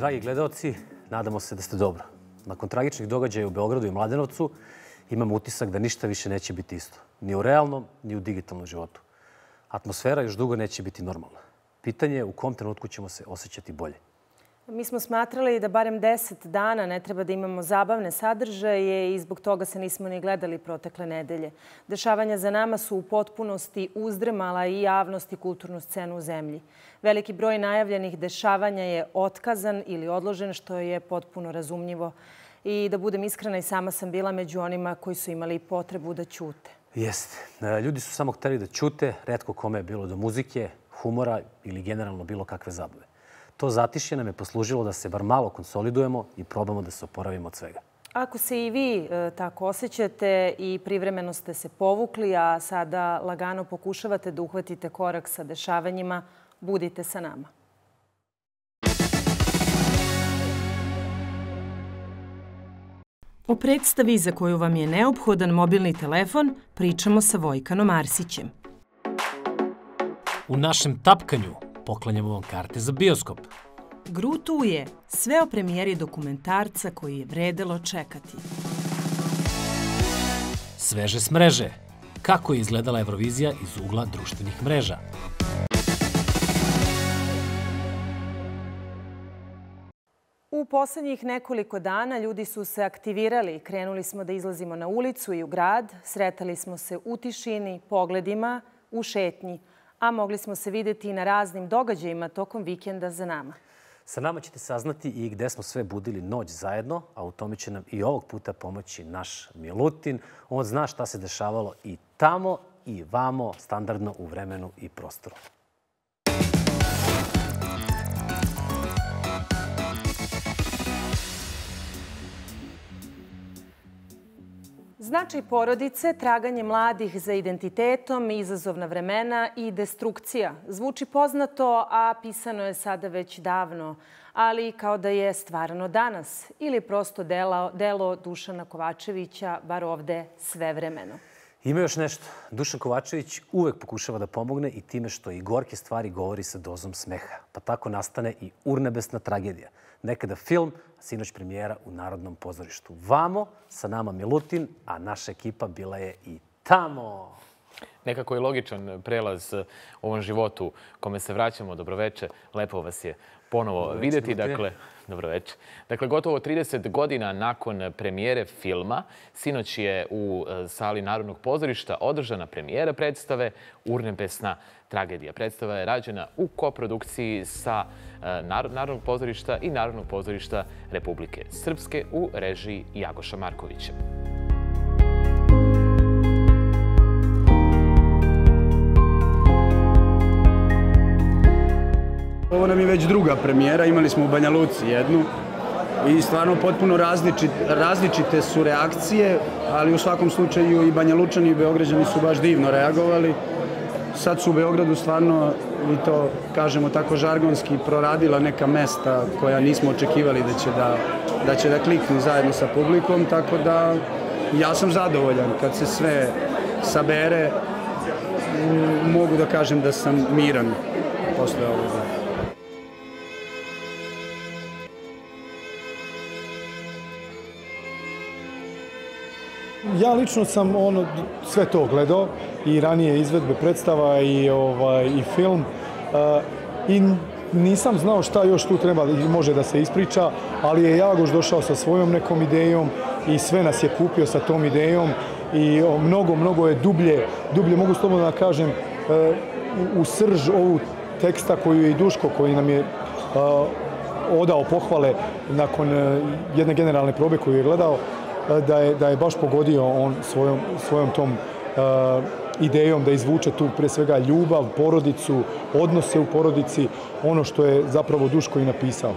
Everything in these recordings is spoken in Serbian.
Dragi gledaoci, nadamo se da ste dobro. Nakon tragičnih događaja u Beogradu i Mladenovcu imamo utisak da ništa više neće biti isto. Ni u realnom, ni u digitalnom životu. Atmosfera još dugo neće biti normalna. Pitanje je u kom trenutku ćemo se osjećati bolje. Mi smo smatrali da barem 10 dana ne treba da imamo zabavne sadržaje i zbog toga se nismo ni gledali protekle nedelje. Dešavanja za nama su u potpunosti uzdrmala i javnost i kulturnu scenu u zemlji. Veliki broj najavljenih dešavanja je otkazan ili odložen, što je potpuno razumljivo. I da budem iskrena, i sama sam bila među onima koji su imali potrebu da ćute. Jeste. Ljudi su samo hteli da ćute, retko kome je bilo do muzike, humora ili generalno bilo kakve zabave. To zatišje nam je poslužilo da se bar malo konsolidujemo i probamo da se oporavimo od svega. Ako se i vi tako osjećate i privremeno ste se povukli, a sada lagano pokušavate da uhvatite korak sa dešavanjima, budite sa nama. O predstavi za koju vam je neophodan mobilni telefon pričamo sa Vojkanom Arsićem. U našem tapkanju poklanjamo vam karte za bioskop. Grutu je sve o premijeri dokumentarca koji je vredelo čekati. Sveže s mreže. Kako je izgledala Eurovizija iz ugla društvenih mreža? U poslednjih nekoliko dana ljudi su se aktivirali. Krenuli smo da izlazimo na ulicu i u grad. Sretali smo se u tišini, pogledima, u šetnji. A mogli smo se videti i na raznim događajima tokom vikenda za nama. Sa nama ćete saznati i gde smo sve budili noć zajedno, a u tome će nam i ovog puta pomoći naš Milutin. On zna šta se dešavalo i tamo i vamo, standardno u vremenu i prostoru. Značaj porodice, traganje mladih za identitetom, izazovna vremena i destrukcija. Zvuči poznato, a pisano je sada već davno, ali kao da je stvarno danas ili prosto delo Dušana Kovačevića, bar ovde svevremeno. Ima još nešto. Dušan Kovačević uvek pokušava da pomogne i time što i gorke stvari govori sa dozom smeha. Pa tako nastane i urnebesna tragedija. Nekada film, a sinoć premijera u Narodnom pozorištu. Vamo, sa nama Milutin, a naša ekipa bila je i tamo. Nekako je logičan prelaz u ovom životu kome se vraćamo. Dobroveče, lepo vas je ponovo videti. Dobroveče. Dakle, gotovo 30 godina nakon premijere filma, sinoć je u sali Narodnog pozorišta održana premijera predstave Urnebesna tragedija. Predstava je rađena u koprodukciji sa Narodnog pozorišta i Narodnog pozorišta Republike Srpske u režiji Jagoša Markovića. Ovo nam je već druga premijera, imali smo u Banja Luci jednu i stvarno potpuno različite su reakcije, ali u svakom slučaju i Banja Lučani i Beograđani su baš divno reagovali. Sad su u Beogradu stvarno, i to kažemo tako žargonski, proradila neka mesta koja nismo očekivali da će da kliknu zajedno sa publikom, tako da ja sam zadovoljan. Kad se sve sabere, mogu da kažem da sam miran posle ovoga. Ja lično sam sve to gledao, i ranije izvedbe predstava i film, i nisam znao šta još tu treba i može da se ispriča, ali je Jagoš došao sa svojom nekom idejom i sve nas je kupio sa tom idejom i mnogo je dublje, mogu slobodno da kažem, u srž ovu teksta koju je i Duško, koji nam je odao pohvale nakon jedne generalne probe koju je gledao, da je baš pogodio on svojom tom idejom da izvuče tu pre svega ljubav, porodicu, odnose u porodici, ono što je zapravo Duško i napisao.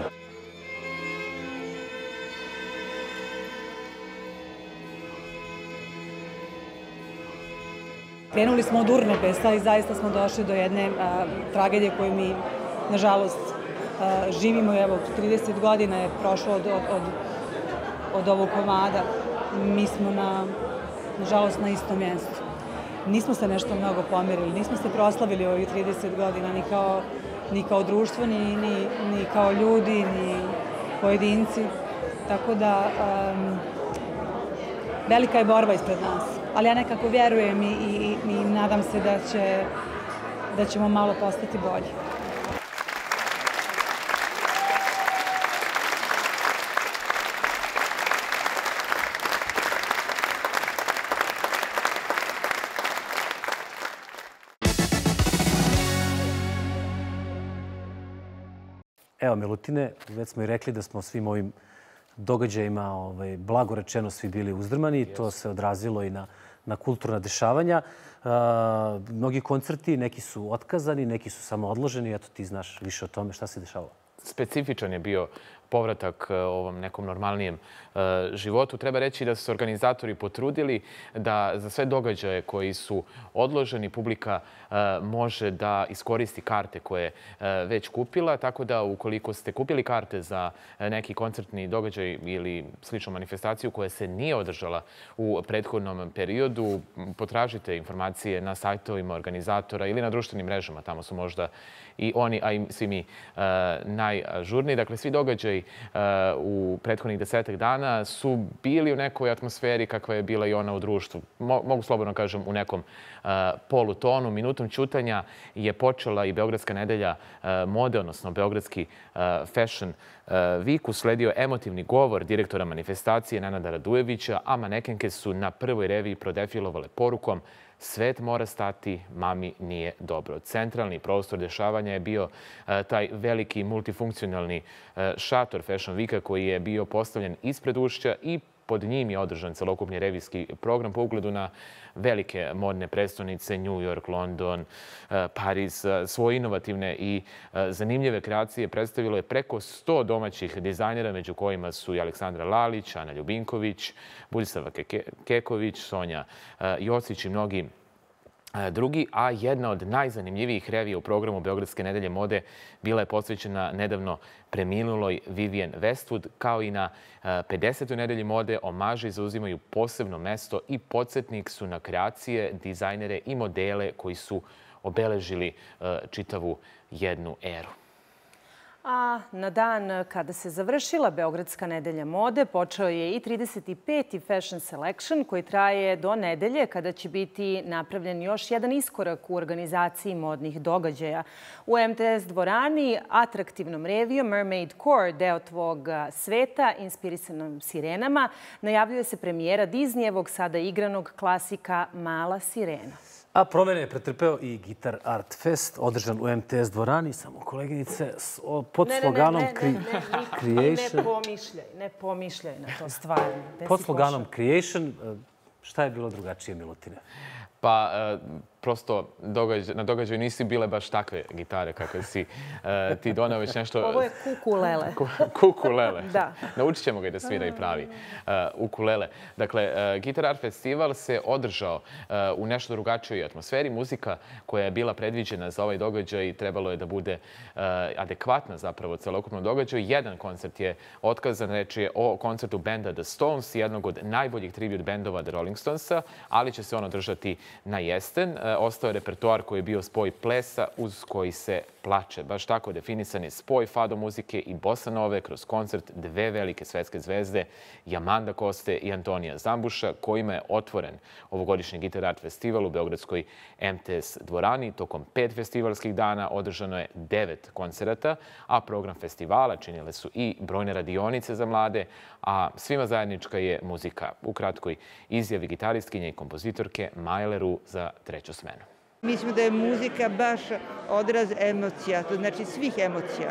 Krenuli smo od urnebesa i zaista smo došli do jedne tragedije koju mi, nažalost, živimo. Evo, 30 godina je prošlo od ovog komada. Mi smo, nažalost, na istom mjestu. Nismo se nešto mnogo pomerili, nismo se proslavili ovih 30 godina ni kao društvo, ni kao ljudi, pojedinci. Tako da velika je borba ispred nas. Ali ja nekako vjerujem i nadam se da ćemo malo postati bolji. Evo, Milutine, već smo i rekli da smo svim ovim događajima, blago rečeno, svi bili uzdrmani. To se odrazilo i na kulturna dešavanja. Mnogi koncerti, neki su otkazani, neki su samo odloženi. Eto, ti znaš više o tome. Šta se dešavalo? Specifičan je bio povratak ovom nekom normalnijem životu. Treba reći da su se organizatori potrudili da za sve događaje koji su odloženi publika može da iskoristi karte koje je već kupila. Tako da ukoliko ste kupili karte za neki koncertni događaj ili sličnu manifestaciju koja se nije održala u prethodnom periodu, potražite informacije na sajtovima organizatora ili na društvenim mrežama. Tamo su možda i oni, a i svi mi najažurniji. Dakle, svi događaji u prethodnih 10 dana su bili u nekoj atmosferi kakva je bila i ona u društvu. Mogu slobodno kažem u nekom polutonu. Minutom ćutanja je počela i Beogradska nedelja mode, odnosno Beogradski Fashion Week. Usledio emotivni govor direktora manifestacije Nenada Radujevića, a manekenke su na prvoj reviji prodefilovale porukom: svet mora stati, mami nije dobro. Centralni prostor dešavanja je bio taj veliki multifunkcionalni šator Fashion Weeka koji je bio postavljen ispred ušća i pod njim je održan celokupni revijski program po ugledu na velike modne prestonice, New York, London, Pariz. Svoje inovativne i zanimljive kreacije predstavilo je preko 100 domaćih dizajnera, među kojima su i Aleksandra Lalić, Ana Ljubinković, Buljsava Keković, Sonja Josić i mnogi drugi, a jedna od najzanimljivijih revija u programu Beogradske nedelje mode bila je posvećena nedavno preminuloj Vivienne Westwood. Kao i na 50. nedelji mode, omaži zauzimaju posebno mesto i podsjetnik su na kreacije, dizajnere i modele koji su obeležili čitavu jednu eru. A na dan kada se završila Beogradska nedelja mode, počeo je i 35. Fashion Selection koji traje do nedelje kada će biti napravljen još jedan iskorak u organizaciji modnih događaja. U MTS dvorani, atraktivnom revijom Mermaid Core, deo tvog sveta, inspirisanom sirenama, najavljuje se premijera Disneyevog sada igranog klasika Mala sirena. A promene je pretrpeo i Guitar Art Fest, održan u MTS dvorani, samo koleginice, pod sloganom Creation. Ne pomišljaj na to stvarno. Pod sloganom Creation. Šta je bilo drugačije, Milutine? Pa, prosto na događaju nisi bile baš takve gitare kakve si ti donao, već nešto... Ovo je kukulele. Kukulele. Da. Naučit ćemo ga i da svira i pravi ukulele. Dakle, Guitar Art Festival se održao u nešto drugačijoj atmosferi. Muzika koja je bila predviđena za ovaj događaj trebalo je da bude adekvatna zapravo celokupnom događaju. Jedan koncert je otkazan, reč je o koncertu benda The Stones, jednog od najboljih tribute bendova The Rolling Stonesa, ali će se on održati na jesen. Ostao je repertoar koji je bio spoj plesa uz koji se plače. Baš tako definisan je spoj fado muzike i bossa nove kroz koncert dve velike svetske zvezde, Amanda Koste i Antonija Zambuša, kojima je otvoren ovogodišnji Guitar Art Festival u Beogradskoj MTS dvorani. Tokom 5 festivalskih dana održano je 9 koncerata, a program festivala činile su i brojne radionice za mlade, a svima zajednička je muzika. U kratkoj izjavi gitaristkinje i kompozitorke Maja Leroux za treću smenu. Mislim da je muzika baš odraz emocija, to znači svih emocija,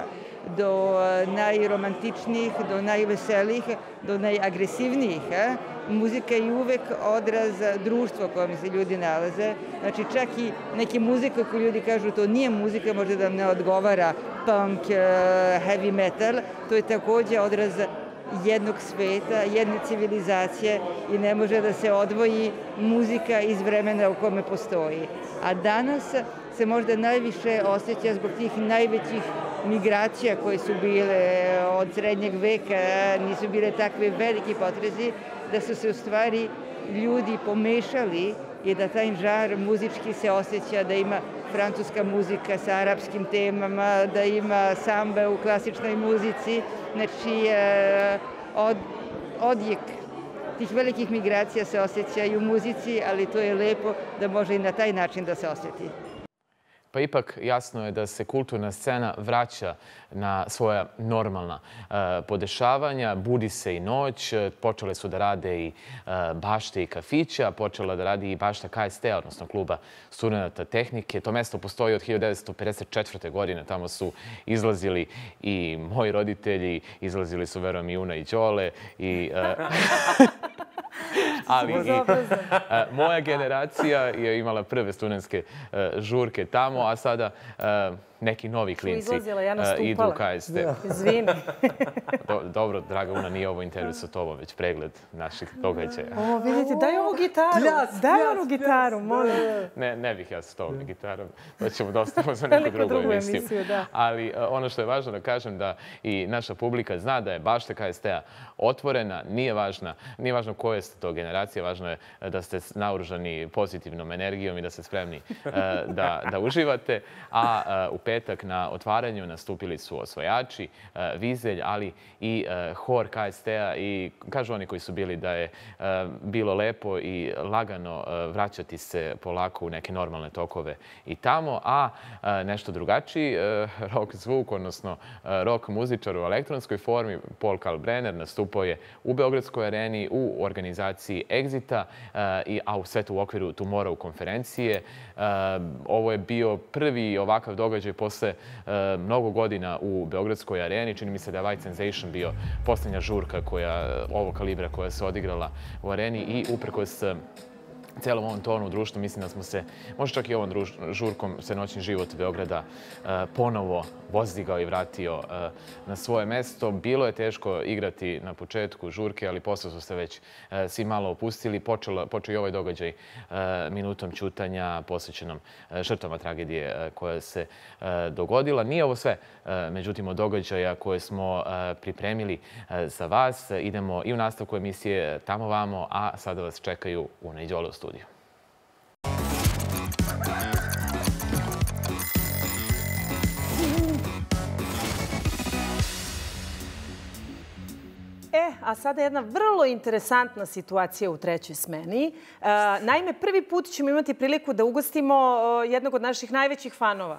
do najromantičnijih, do najveselijih, do najagresivnijih. Muzika je uvek odraz društva u kojem se ljudi nalaze. Znači čak i neke muzike koje ljudi kažu to nije muzika, možda da ne odgovara punk, heavy metal, to je također odraz jednog sveta, jedne civilizacije i ne može da se odvoji muzika iz vremena u kome postoji. A danas se možda najviše osjeća zbog tih najvećih migracija koje su bile od srednjeg veka, nisu bile takve veliki potrezi, da su se u stvari ljudi pomešali i da taj žar muzički se osjeća da ima francuska muzika sa arapskim temama, da ima sambe u klasičnoj muzici. Znači, odjek tih velikih migracija se osjeća i u muzici, ali to je lepo da može i na taj način da se osjeti. Pa ipak jasno je da se kulturna scena vraća na svoja normalna podešavanja. Budi se i noć, počele su da rade i bašte i kafića, počela da radi i bašta KST, odnosno kluba studenata tehnike. To mesto postoji od 1954. godine. Tamo su izlazili i moji roditelji, izlazili su, verujem, i Una i Đole. Ali i moja generacija je imala prve studentske žurke tamo, a sada neki novi klinci idu u KST. Izvini. Dobro, draga Una, nije ovo intervju sa tobom, već pregled naših događaja. O, vidite, daj ovu gitaru. Daj onu gitaru, molim. Ne bih ja sa tobom gitarom. To ćemo da ostavimo za neku drugu emisiju. Ali ono što je važno da kažem da i naša publika zna da je bašta KST-a otvorena. Nije važno koje ste to generacije, važno je da ste naoružani pozitivnom energijom i da ste spremni da uživate. A u petak na otvaranju nastupili su Osvajači, Vizelj, ali i hor KST-a i kažu oni koji su bili da je bilo lepo i lagano vraćati se polako u neke normalne tokove i tamo, a nešto drugačiji rock zvuk, odnosno rock muzičar u elektronskoj formi, Paul Kalkbrenner nastupao je u Beogradskoj areni u organizaciji Exita, a sve to u okviru Tomorrow konferencije. Ovo je bio prvi ovakav događaj posle mnogo godina u Beogradskoj areni. Čini mi se da je White Sensation bio posljednja žurka ovog kalibra koja se odigrala u areni i uprkos celom ovom tonu u društvu, mislim da smo se, možda čak i ovom žurkom, se noćni život Beograda ponovo vozdigao i vratio na svoje mesto. Bilo je teško igrati na početku žurke, ali posle su se već svi malo opustili. Počeo i ovaj događaj minutom ćutanja posvećenom žrtvama tragedije koja se dogodila. Nije ovo sve, međutim, od događaja koje smo pripremili za vas. Idemo i u nastavku emisije Tamo vamo, a sada vas čekaju Una i Đole u studiju. A sada jedna vrlo interesantna situacija u trećoj smeni. Naime, prvi put ćemo imati priliku da ugostimo jednog od naših najvećih fanova.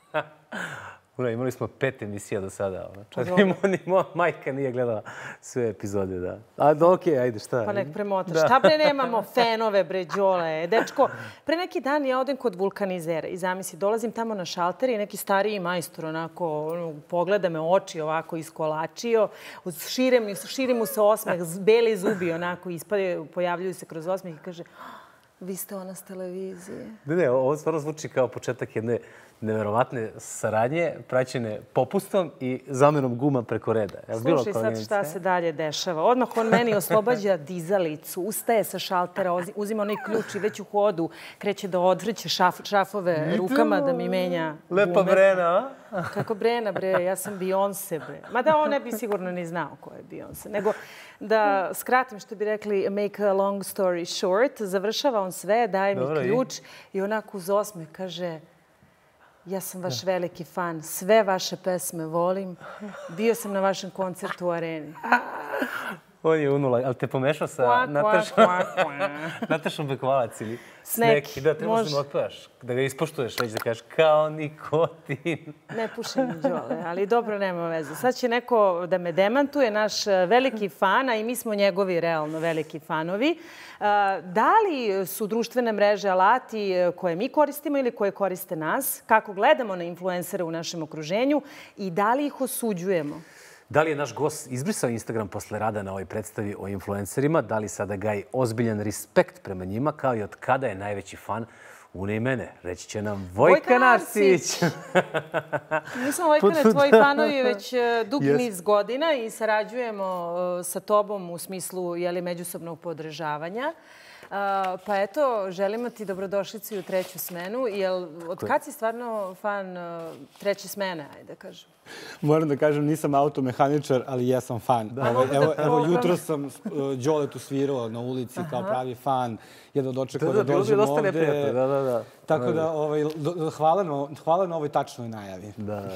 Imali smo 5 emisija do sada. Čak ni moja majka nije gledala sve epizode, da. A okej, ajde, šta? Pa nek premotaš. Šta bre nemamo fanove, bre, Đole? Dečko, pre neki dan ja odem kod vulkanizera i zamisli, dolazim tamo na šalter i neki stariji majstor onako pogleda me, oči ovako iskolačio, širi mu se osmeh, beli zubi onako ispadaju, pojavljuju se kroz osmeh i kaže: vi ste ona s televizije. Ne, ovo stvarno zvuči kao početak jedne neverovatne saradnje, praćene popustom i zamenom guma preko reda. Slušaj sad šta se dalje dešava. Odmah on meni oslobađa dizalicu, ustaje sa šaltera, uzima onaj ključ i već u hodu kreće da odvrće šrafove rukama da mi menja gume. Lepa Brena, a? Kako Brena, bre, ja sam Beyoncé, bre. Mada on ne bi sigurno ni znao ko je Beyoncé. Nego da skratim što bi rekli make a long story short, završava on sve, daje mi ključ i onako uz osmeh kaže: ja sam vaš veliki fan, sve vaše pesme volim. Bio sam na vašem koncertu u areni. On je unula, ali te pomešao sa Natašom Bekvalac ili s neki. Da, trebaš da mu otpevaš, da ga ispoštuješ, već da kažeš kao nikotin. Ne pušim Đole, ali dobro, nema veze. Sad će neko da me demantuje, naš veliki fan, a i mi smo njegovi realno veliki fanovi. Da li su društvene mreže alati koje mi koristimo ili koje koriste nas? Kako gledamo na influencere u našem okruženju i da li ih osuđujemo? Da li je naš gost izbrisao Instagram posle rada na ovoj predstavi o influencerima? Da li sada gaji ozbiljan respekt prema njima, kao i od kada je najveći fan Une i mene? Reći će nam Vojka Narsić. Mi smo, Vojkane, tvoji fanovi već dugi niz godina i sarađujemo sa tobom u smislu međusobnog podržavanja. Pa eto, želimo ti dobrodošlicu i u treću smenu. Od kad si stvarno fan treće smene, ajde da kažem? Moram da kažem, nisam automehaničar, ali jesam fan. Evo, jutro sam Đoletu svirao na ulici kao pravi fan. Jedno dočekao da dođem ovde. Bilo bi dosta neprijatno, Tako da, hvala na ovoj tačnoj najavi.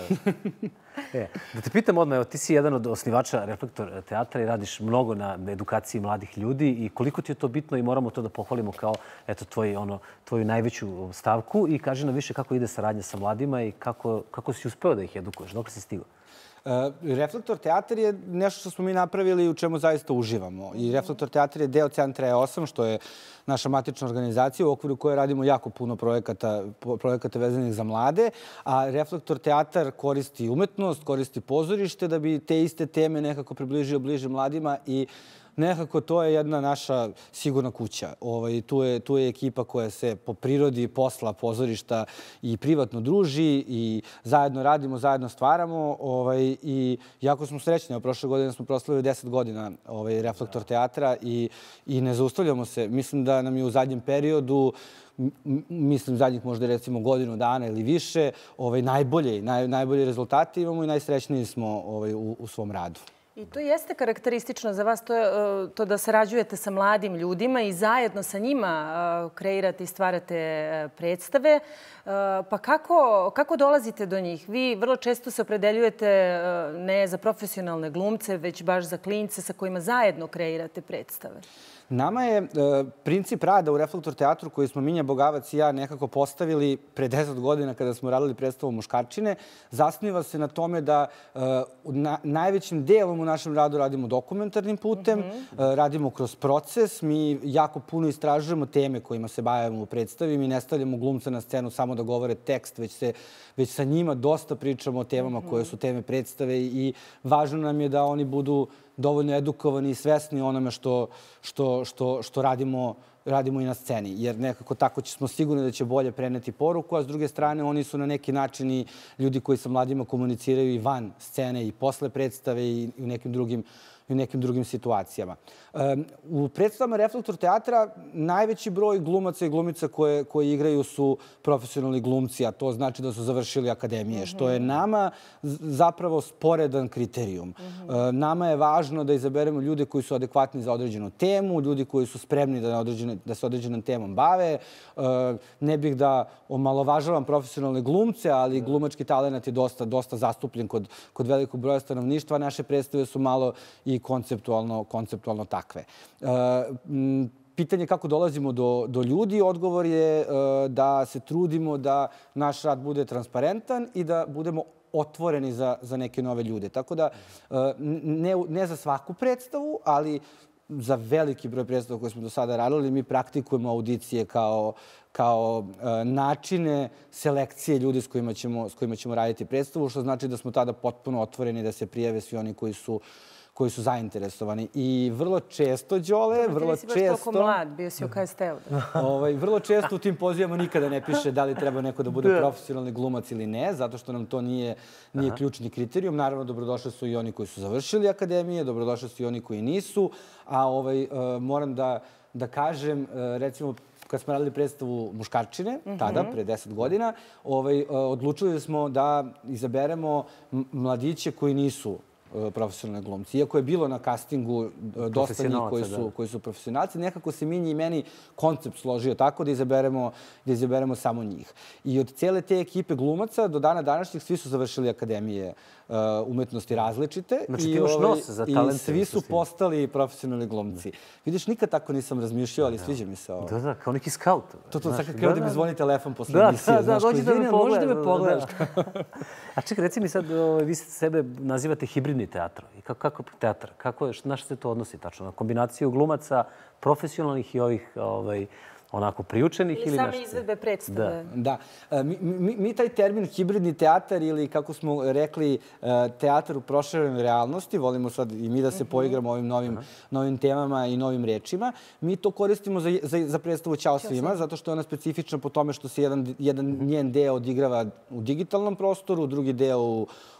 Da te pitam odmah, evo, ti si jedan od osnivača Reflektor teatra i radiš mnogo na edukaciji mladih ljudi i koliko ti je to bitno i moramo to da pohvalimo kao tvoju najveću stavku i kaži nam više kako ide saradnja sa mladima i kako si uspeo da ih edukuješ, dok si stigao? Reflektor teatar je nešto što smo mi napravili i u čemu zaista uživamo. I Reflektor teatar je deo Centra E8, što je naša matična organizacija u okviru koje radimo jako puno projekata vezanih za mlade. A Reflektor teatar koristi umetnost, koristi pozorište da bi te iste teme nekako približio bliže mladima i nekako to je jedna naša sigurna kuća. Tu je ekipa koja se po prirodi posla, pozorišta i privatno druži i zajedno radimo, zajedno stvaramo i jako smo srećni. Prošle godine smo proslavili 10 godina Reflektor teatra i ne zaustavljamo se. Mislim da nam je u zadnjem periodu, zadnjih možda recimo godinu dana ili više, najbolje rezultate imamo i najsrećniji smo u svom radu. I to jeste karakteristično za vas, to da sarađujete sa mladim ljudima i zajedno sa njima kreirate i stvarate predstave. Pa kako dolazite do njih? Vi vrlo često se opredeljujete ne za profesionalne glumce, već baš za klince sa kojima zajedno kreirate predstave. Nama je princip rada u Reflektor teatru koji smo Minja Bogavac i ja nekako postavili pre 10 godina kada smo radili predstavu Muškarčine, zasniva se na tome da najvećim delom u našem radu radimo dokumentarnim putem, radimo kroz proces, mi jako puno istražujemo teme kojima se bavimo u predstavi, mi ne stavljamo glumca na scenu samo da govore tekst, već sa njima dosta pričamo o temama koje su teme predstave i važno nam je da oni budu dovoljno edukovani i svesni onome što radimo i na sceni. Jer nekako tako smo sigurni da će bolje preneti poruku, a s druge strane oni su na neki način i ljudi koji sa mladima komuniciraju i van scene i posle predstave i u nekim drugim situacijama. U predstavama Reflektor teatra najveći broj glumaca i glumica koji igraju su profesionalni glumci, a to znači da su završili akademije, što je nama zapravo sporedan kriterijum. Nama je važno da izaberemo ljude koji su adekvatni za određenu temu, ljudi koji su spremni da se određenom temom bave. Ne bih da omalovažavam profesionalne glumce, ali glumački talent je dosta zastupljen kod velikog broja stanovništva. Naše predstave su malo i konceptualno takve. Pitanje kako dolazimo do ljudi, odgovor je da se trudimo da naš rad bude transparentan i da budemo otvoreni za neke nove ljude. Tako da ne za svaku predstavu, ali za veliki broj predstava koje smo do sada radili, mi praktikujemo audicije kao načine selekcije ljudi s kojima ćemo raditi predstavu, što znači da smo tada potpuno otvoreni da se prijave svi oni koji su zainteresovani. I vrlo često, Đole, vrlo često... Ti nisi baš toliko mlad, bio si u KST-u. Vrlo često u tim pozivama nikada ne piše da li treba neko da bude profesionalni glumac ili ne, zato što nam to nije ključni kriterijum. Naravno, dobrodošli su i oni koji su završili akademije, dobrodošli su i oni koji nisu, a moram da kažem, recimo, kad smo radili predstavu Muškarčine, tada, pre 10 godina, odlučili smo da izaberemo mladiće koji nisu profesionalne glumci. Iako je bilo na castingu dosta njih koji su profesionalci, nekako se Minji i meni koncept složio tako da izaberemo samo njih. I od cijele te ekipe glumaca do dana današnjih svi su završili akademije umetnosti različite. Znači ti imaš nos za talente. I svi su postali profesionalni glumci. Vidiš, nikad tako nisam razmišljao, ali sviđa mi se ovo. Da, kao neki skaut. To sad kad kreo da mi zvoni telefon posle emisije. Da, dođi da me pogledaš. A čekaj, reci mi sad, vi sebe nazivate hibridni teatro. I kako teatr? Na što se to odnosi tačno? Na kombinaciju glumaca, profesionalnih i ovih onako priučenih ili nešto? Ili same izvedbe predstave. Da. Mi taj termin hibridni teatar ili, kako smo rekli, teatar u proširenoj realnosti, volimo sad i mi da se poigramo ovim novim temama i novim rečima, mi to koristimo za predstavu Ćao svima, zato što je ona specifična po tome što se jedan njen deo odigrava u digitalnom prostoru, drugi deo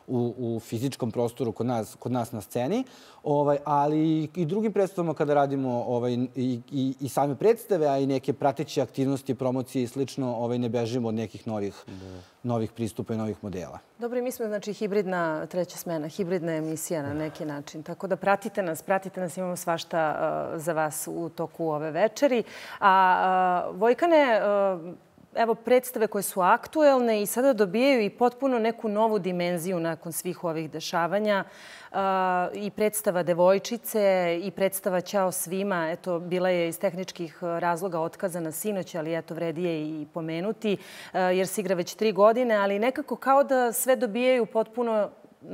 u fizičkom prostoru kod nas na sceni, ali i drugim predstavama kada radimo i same predstave, a i neke prateće aktivnosti, promocije i slično, ne bežimo od nekih novih pristupa i novih modela. Dobro, i mi smo znači hibridna treća smena, hibridna emisija na neki način. Tako da pratite nas, imamo svašta za vas u toku ove večeri. A Vojkane, evo predstave koje su aktuelne i sada dobijaju i potpuno neku novu dimenziju nakon svih ovih dešavanja. I predstava Devojčice i predstava Ćao svima. Eto, bila je iz tehničkih razloga otkazana sinoć, ali eto, vredi je i pomenuti, jer se igra već 3 godine, ali nekako kao da sve dobijaju potpuno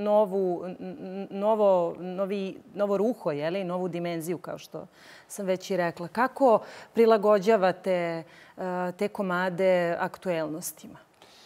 novo ruho, novu dimenziju, kao što sam već i rekla. Kako prilagođavate te komade aktuelnostima?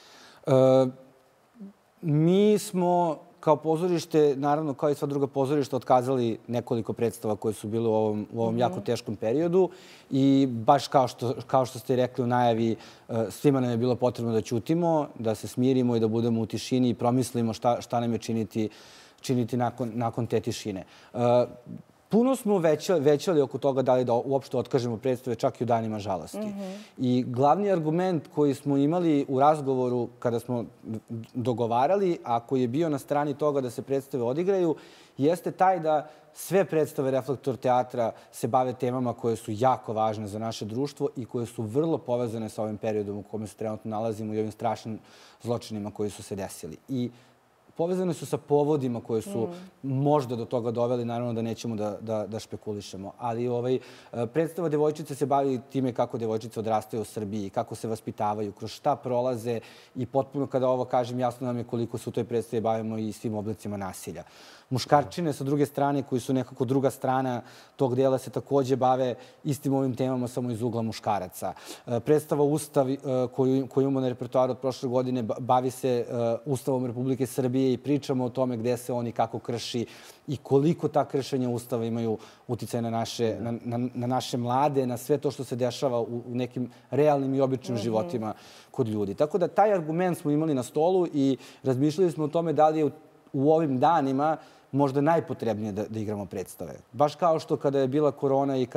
Mi smo kao pozorište, naravno kao i sva druga pozorišta, otkazali nekoliko predstava koje su bile u ovom jako teškom periodu i baš kao što ste rekli u najavi, svima nam je bilo potrebno da ćutimo, da se smirimo i da budemo u tišini i promislimo šta nam je činiti nakon te tišine. Puno smo većali oko toga da li da uopšte otkažemo predstave čak i u danima žalosti. I glavni argument koji smo imali u razgovoru kada smo dogovarali, a koji je bio na strani toga da se predstave odigraju, jeste taj da sve predstave Reflektor teatra se bave temama koje su jako važne za naše društvo i koje su vrlo povezane sa ovim periodom u kome se trenutno nalazimo i ovim strašnim zločinima koji su se desili. I povezane su sa povodima koje su možda do toga doveli, naravno da nećemo da špekulišemo. Ali predstava Devojčice se bavi time kako devojčice odrastaju u Srbiji, kako se vaspitavaju, kroz šta prolaze i potpuno kada ovo kažem jasno nam je koliko se u toj predstavi bavimo i svim oblicima nasilja. Muškarčine, sa druge strane, koji su nekako druga strana tog dela, se takođe bave istim ovim temama, samo iz ugla muškaraca. Predstava Ustav koju imamo na repertoaru od prošle godine bavi se Ustavom Republike Srbije i pričamo o tome gde se on i kako krši i koliko ta kršenja Ustava imaju uticaj na naše mlade, na sve to što se dešava u nekim realnim i običnim životima kod ljudi. Tako da taj argument smo imali na stolu i razmišljali smo o tome da li je u ovim danima možda najpotrebnije da igramo predstave. Baš kao što kada je bila korona i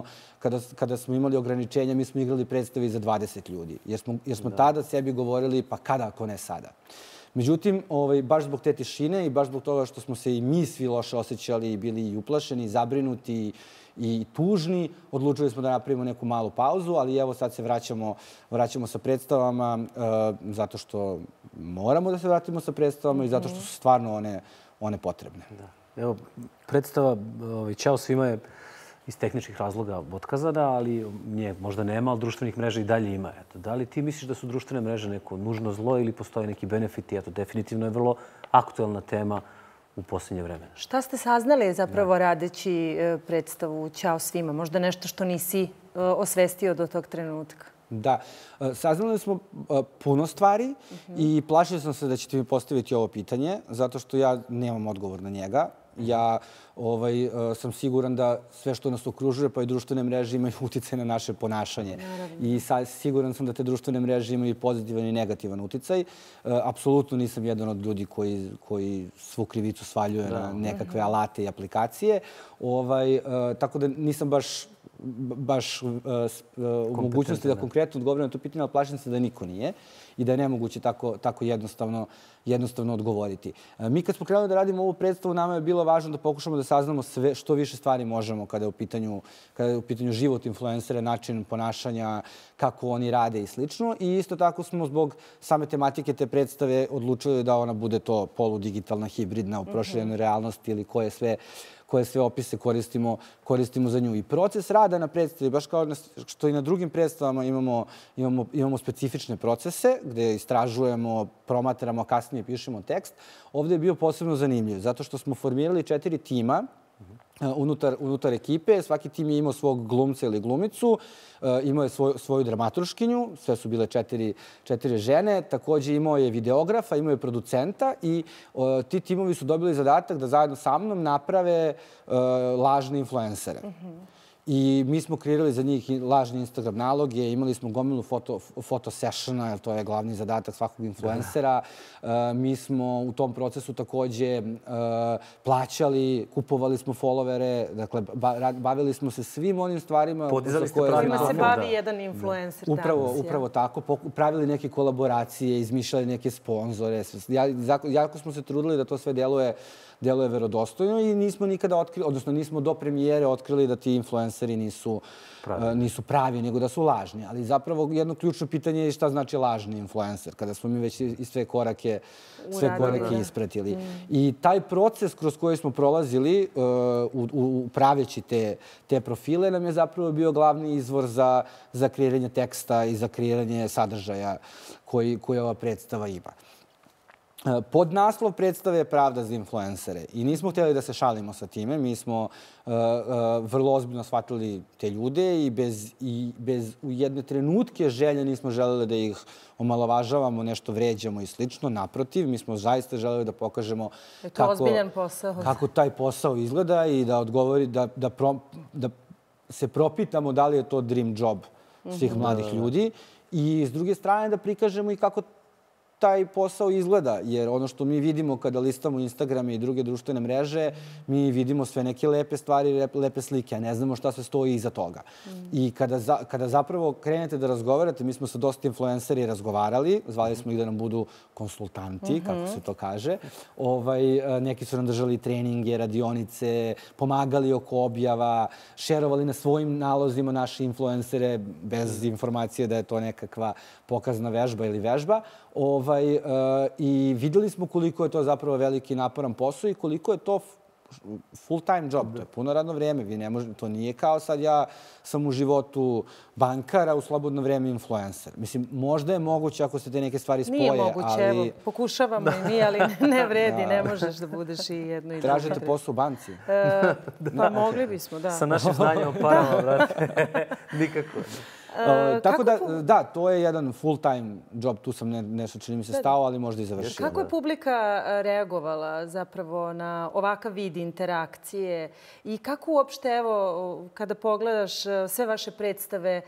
kada smo imali ograničenja, mi smo igrali predstave za 20 ljudi. Jer smo tada sebi govorili, pa kada ako ne sada. Međutim, baš zbog te tišine i baš zbog toga što smo se i mi svi loše osjećali i bili i uplašeni, i zabrinuti i tužni, odlučili smo da napravimo neku malu pauzu, ali evo sad se vraćamo sa predstavama zato što moramo da se vratimo sa predstavama i zato što su stvarno one potrebne. Evo, predstava Ćao svima je iz tehničkih razloga otkazana, ali nje možda nema, ali društvenih mreža i dalje ima. Da li ti misliš da su društvene mreže neko nužno zlo ili postoje neki benefiti? Definitivno je vrlo aktuelna tema u posljednje vreme. Šta ste saznali zapravo radeći predstavu Ćao svima? Možda nešto što nisi osvestio do tog trenutka? Da. Saznali smo puno stvari i plašio sam se da ćete mi postaviti ovo pitanje, zato što ja nemam odgovor na njega. Ja sam siguran da sve što nas okružuje, pa i društvene mreže, imaju uticaj na naše ponašanje. I siguran sam da te društvene mreže imaju pozitivan i negativan uticaj. Apsolutno nisam jedan od ljudi koji svu krivicu svaljuje na nekakve alate i aplikacije. Tako da nisam baš u mogućnosti da konkretno odgovorim na to pitanje, ali plašim se da niko nije i da je nemoguće tako jednostavno odgovoriti. Mi kad smo krenuli da radimo ovu predstavu, nama je bilo važno da pokušamo da saznamo što više stvari možemo kada je u pitanju život influencera, način ponašanja, kako oni rade i slično. I isto tako smo zbog same tematike te predstave odlučili da ona bude to poludigitalna, hibridna, u proširenoj realnosti ili koje sve opise koristimo za nju. I proces rada na predstavi, baš kao što i na drugim predstavama imamo specifične procese gde istražujemo, promatramo, kasnije pišemo tekst, ovde je bio posebno zanimljiv, zato što smo formirali 4 tima unutar ekipe. Svaki tim je imao svog glumca ili glumicu, imao je svoju dramaturškinju, sve su bile 4 žene, takođe imao je videografa, imao je producenta i ti timovi su dobili zadatak da zajedno sa mnom naprave lažne influencere. I mi smo kreirali za njih lažne Instagram naloge, imali smo gomilu foto sessiona, jer to je glavni zadatak svakog influencera. Mi smo u tom procesu takođe plaćali, kupovali smo followere, dakle, bavili smo se svim onim stvarima kojima se bavi jedan influencer danas. Upravo tako. Pravili neke kolaboracije, izmišljali neke sponzore. Jako smo se trudili da to sve deluje verodostojno i nismo nikada otkrili, odnosno nismo do premijere otkrili da ti influenceri nisu pravi, nego da su lažni. Ali zapravo jedno ključno pitanje je šta znači lažni influencer, kada smo mi već i sve korake ispratili. I taj proces kroz koji smo prolazili, praveći te profile, nam je zapravo bio glavni izvor za kreiranje teksta i za kreiranje sadržaja koji ova predstava ima. Podnaslov predstave je pravda za influencere i nismo htjeli da se šalimo sa time. Mi smo vrlo ozbiljno shvatili te ljude i bez u jedne trenutke želje nismo želeli da ih omalovažavamo, nešto vređamo i slično. Naprotiv, mi smo zaista želeli da pokažemo kako taj posao izgleda i da odgovori, da se propitamo da li je to dream job svih mladih ljudi i s druge strane da prikažemo i kako taj posao izgleda, jer ono što mi vidimo kada listamo Instagram i druge društvene mreže, mi vidimo sve neke lepe stvari, lepe slike, a ne znamo šta se stoji iza toga. I kada zapravo krenete da razgovarate, mi smo sa dosta influenceri razgovarali, zvali smo ih da nam budu konsultanti, kako se to kaže. Neki su nam držali treninge, radionice, pomagali oko objava, šerovali na svojim nalozima naše influencere bez informacije da je to nekakva pokazna vežba ili vežba. I videli smo koliko je to zapravo veliki naporan posao i koliko je to full-time job. To je puno radno vreme. To nije kao sad ja sam u životu bankara, u slobodno vreme influencer. Mislim, možda je moguće ako se te neke stvari spoje, ali... Nije moguće, evo, pokušavamo i mi, ali ne vredi, ne možeš da budeš i jedno i drugo. Tražite posao u banci? Pa mogli bismo, da. Sa našim znanjem o parama, brate. Nikako. Tako da, to je jedan full-time job. Tu sam nešto čini mi se stao, ali možda i završio. Kako je publika reagovala zapravo na ovakav vid interakcije i kako uopšte, evo, kada pogledaš sve vaše predstave,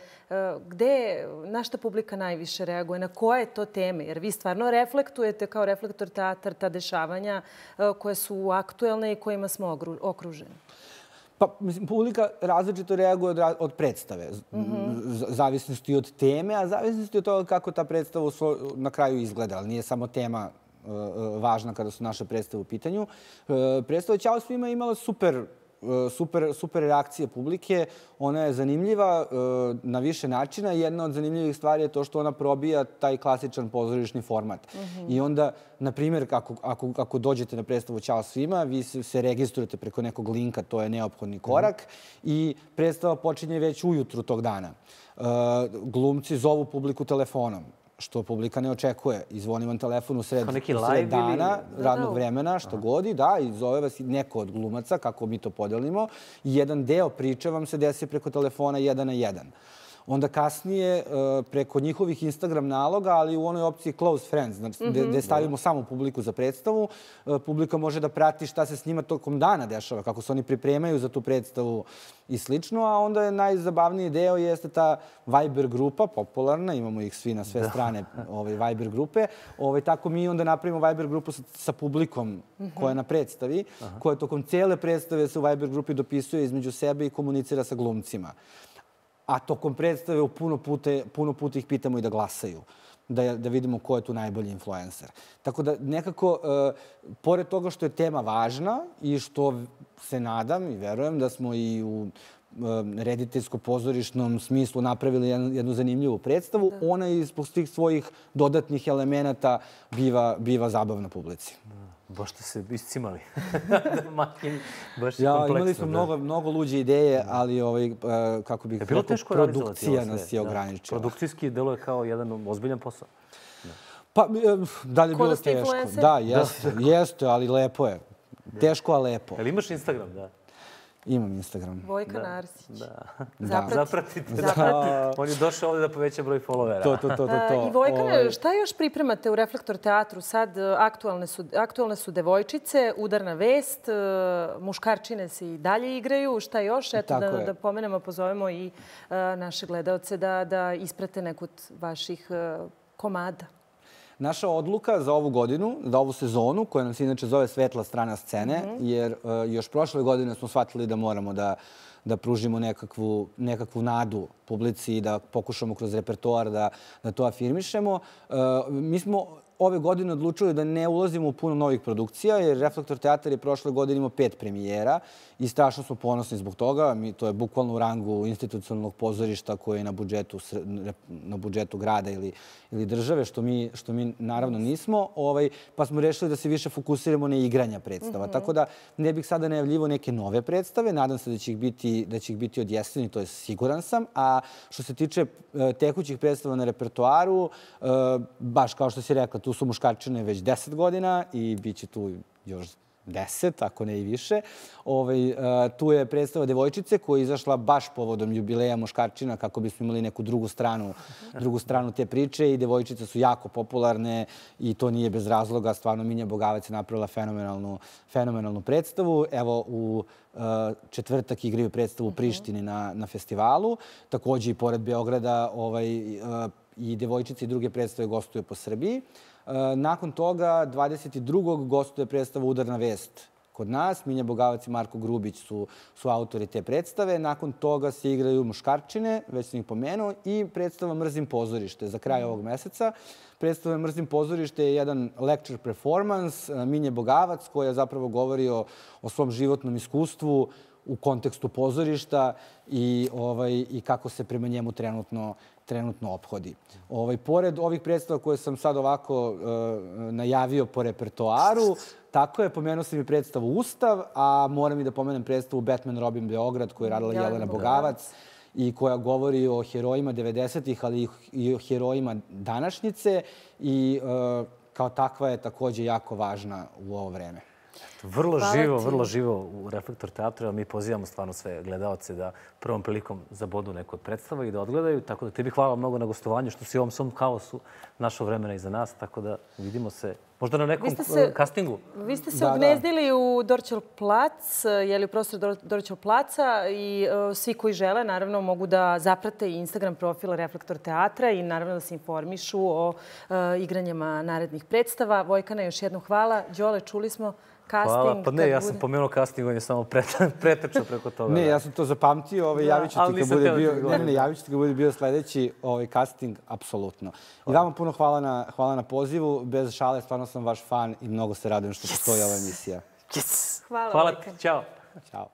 na šta publika najviše reaguje, na koje to teme? Jer vi stvarno reflektujete kao reflektor teatar ta dešavanja koje su aktuelne i kojima smo okruženi. Pa, mislim, publika različito reaguje od predstave. Zavisnosti od teme, a zavisnosti od toga kako ta predstava na kraju izgleda. Ali nije samo tema važna kada su naše predstave u pitanju. Predstava Ćao svima imala super reakcije publike. Ona je zanimljiva na više načina. Jedna od zanimljivih stvari je to što ona probija taj klasičan pozorišni format. I onda, na primjer, ako dođete na predstavu Ćao svima, vi se registrujete preko nekog linka, to je neophodni korak, i predstava počinje već ujutru tog dana. Glumci zovu publiku telefonom, što publika ne očekuje. I zvoni vam telefon u sred dana, radnog vremena, što godi, da, i zove vas neko od glumaca, kako mi to podelimo, i jedan deo priče vam se desi preko telefona 1 na 1. Onda kasnije, preko njihovih Instagram naloga, ali u onoj opciji Close Friends, gde stavimo samo publiku za predstavu, publika može da prati šta se s njima tokom dana dešava, kako se oni pripremaju za tu predstavu i slično, a onda je najzabavniji deo jeste ta Viber grupa, popularna, imamo ih svi na sve strane Viber grupe. Tako mi onda napravimo Viber grupu sa publikom koja je na predstavi, koja tokom cijele predstave se u Viber grupi dopisuje između sebe i komunicira sa glumcima. A tokom predstave puno puta ih pitamo i da glasaju, da vidimo ko je tu najbolji influencer. Tako da nekako, pored toga što je tema važna i što se nadam i verujem da smo i u rediteljsko-pozorišnom smislu napravili jednu zanimljivu predstavu, ona iz svih svojih dodatnih elemenata biva zabavna publici. Baš ste se iscimali. Imali smo mnogo luđe ideje, ali kako bih rekao, produkcija nas je ograničila. Produkcijski deluje kao jedan ozbiljan posao. Pa, da li je bilo teško? Da, jeste, ali lepo je. Teško, a lepo. Ali imaš Instagram, da? Imam Instagram. Vojka Narsić. Da. Zapratite. On je došao ovde da poveća broj followera. To. I Vojkane, šta još pripremate u Reflektor teatru? Sad aktualne su devojčice, udarna vest, muškarčine se i dalje igraju. Šta još? Eto, da pomenemo, pozovemo i naše gledaoce da isprate neku od vaših komada. Naša odluka za ovu godinu, za ovu sezonu, koja nam se inače zove Svetla strana scene, jer još prošle godine smo shvatili da moramo da pružimo nekakvu nadu publici i da pokušamo kroz repertoar da to afirmišemo. Mi smo ove godine odlučili da ne ulazimo u puno novih produkcija, jer Reflektor teatar je prošle godine imao 5 premijera i strašno smo ponosni zbog toga. To je bukvalno u rangu institucionalnog pozorišta koje je na budžetu grada ili države, što mi naravno nismo. Pa smo rešili da se više fokusiramo na igranja predstava. Tako da ne bih sada najavljivo neke nove predstave. Nadam se da će ih biti od jeseni, to je siguran sam. A što se tiče tekućih predstava na repertoaru, baš kao što si rekla, tu su muškarčine već 10 godina i bit će tu još 10, ako ne i više. Tu je predstava Devojčice koja je izašla baš povodom jubileja muškarčina kako bismo imali neku drugu stranu te priče i Devojčice su jako popularne i to nije bez razloga. Stvarno Minja Bogavac je napravila fenomenalnu predstavu. Evo, u četvrtak igraju predstavu u Prištini na festivalu. Takođe i pored Beograda i Devojčice i druge predstave gostuju po Srbiji. Nakon toga, 22. gostuje predstava Udarna vest kod nas. Minja Bogavac i Marko Grubić su autori te predstave. Nakon toga se igraju Muškarčine, već sam ih pomenuo, i predstava Mrzim pozorište za kraj ovog meseca. Predstava Mrzim pozorište je jedan lecture performance Minje Bogavac koja zapravo govori o svom životnom iskustvu u kontekstu pozorišta i kako se prema njemu trenutno ophodi. Pored ovih predstava koje sam sad ovako najavio po repertoaru, tako je, pomenuo sam i predstavu Ustav, a moram i da pomenem predstavu Batman Robin Beograd koju je radila Jelena Bogavac i koja govori o herojima 90-ih, ali i o herojima današnjice i kao takva je takođe jako važna u ovo vreme. Vrlo živo u Reflektor teatru. Mi pozivamo stvarno sve gledaoce da prvom prilikom zabodu neku od predstava i da odgledaju. Tako da ti bih hvala mnogo na gostovanju što si u ovom svom kaosu našao vremena iza nas. Tako da vidimo se možda na nekom castingu. Vi ste se ugnezdili u Dorćol plac, u prostoru Dorćol placa i svi koji žele naravno mogu da zaprate i Instagram profil Reflektor teatra i naravno da se informišu o igranjama narednih predstava. Vojkana, još jednom hvala. Đole, čuli smo casting. Pa ne, ja sam pomenuo casting, on je samo pretrčao preko toga. Ne, ja sam to zapamtio, javit ću ti kad bude bio sledeći casting, apsolutno. I vama puno hvala na pozivu. Bez šale, stvarno sam vaš fan i mnogo se radujem što postoji ova emisija. Hvala ti, ćao. Ćao.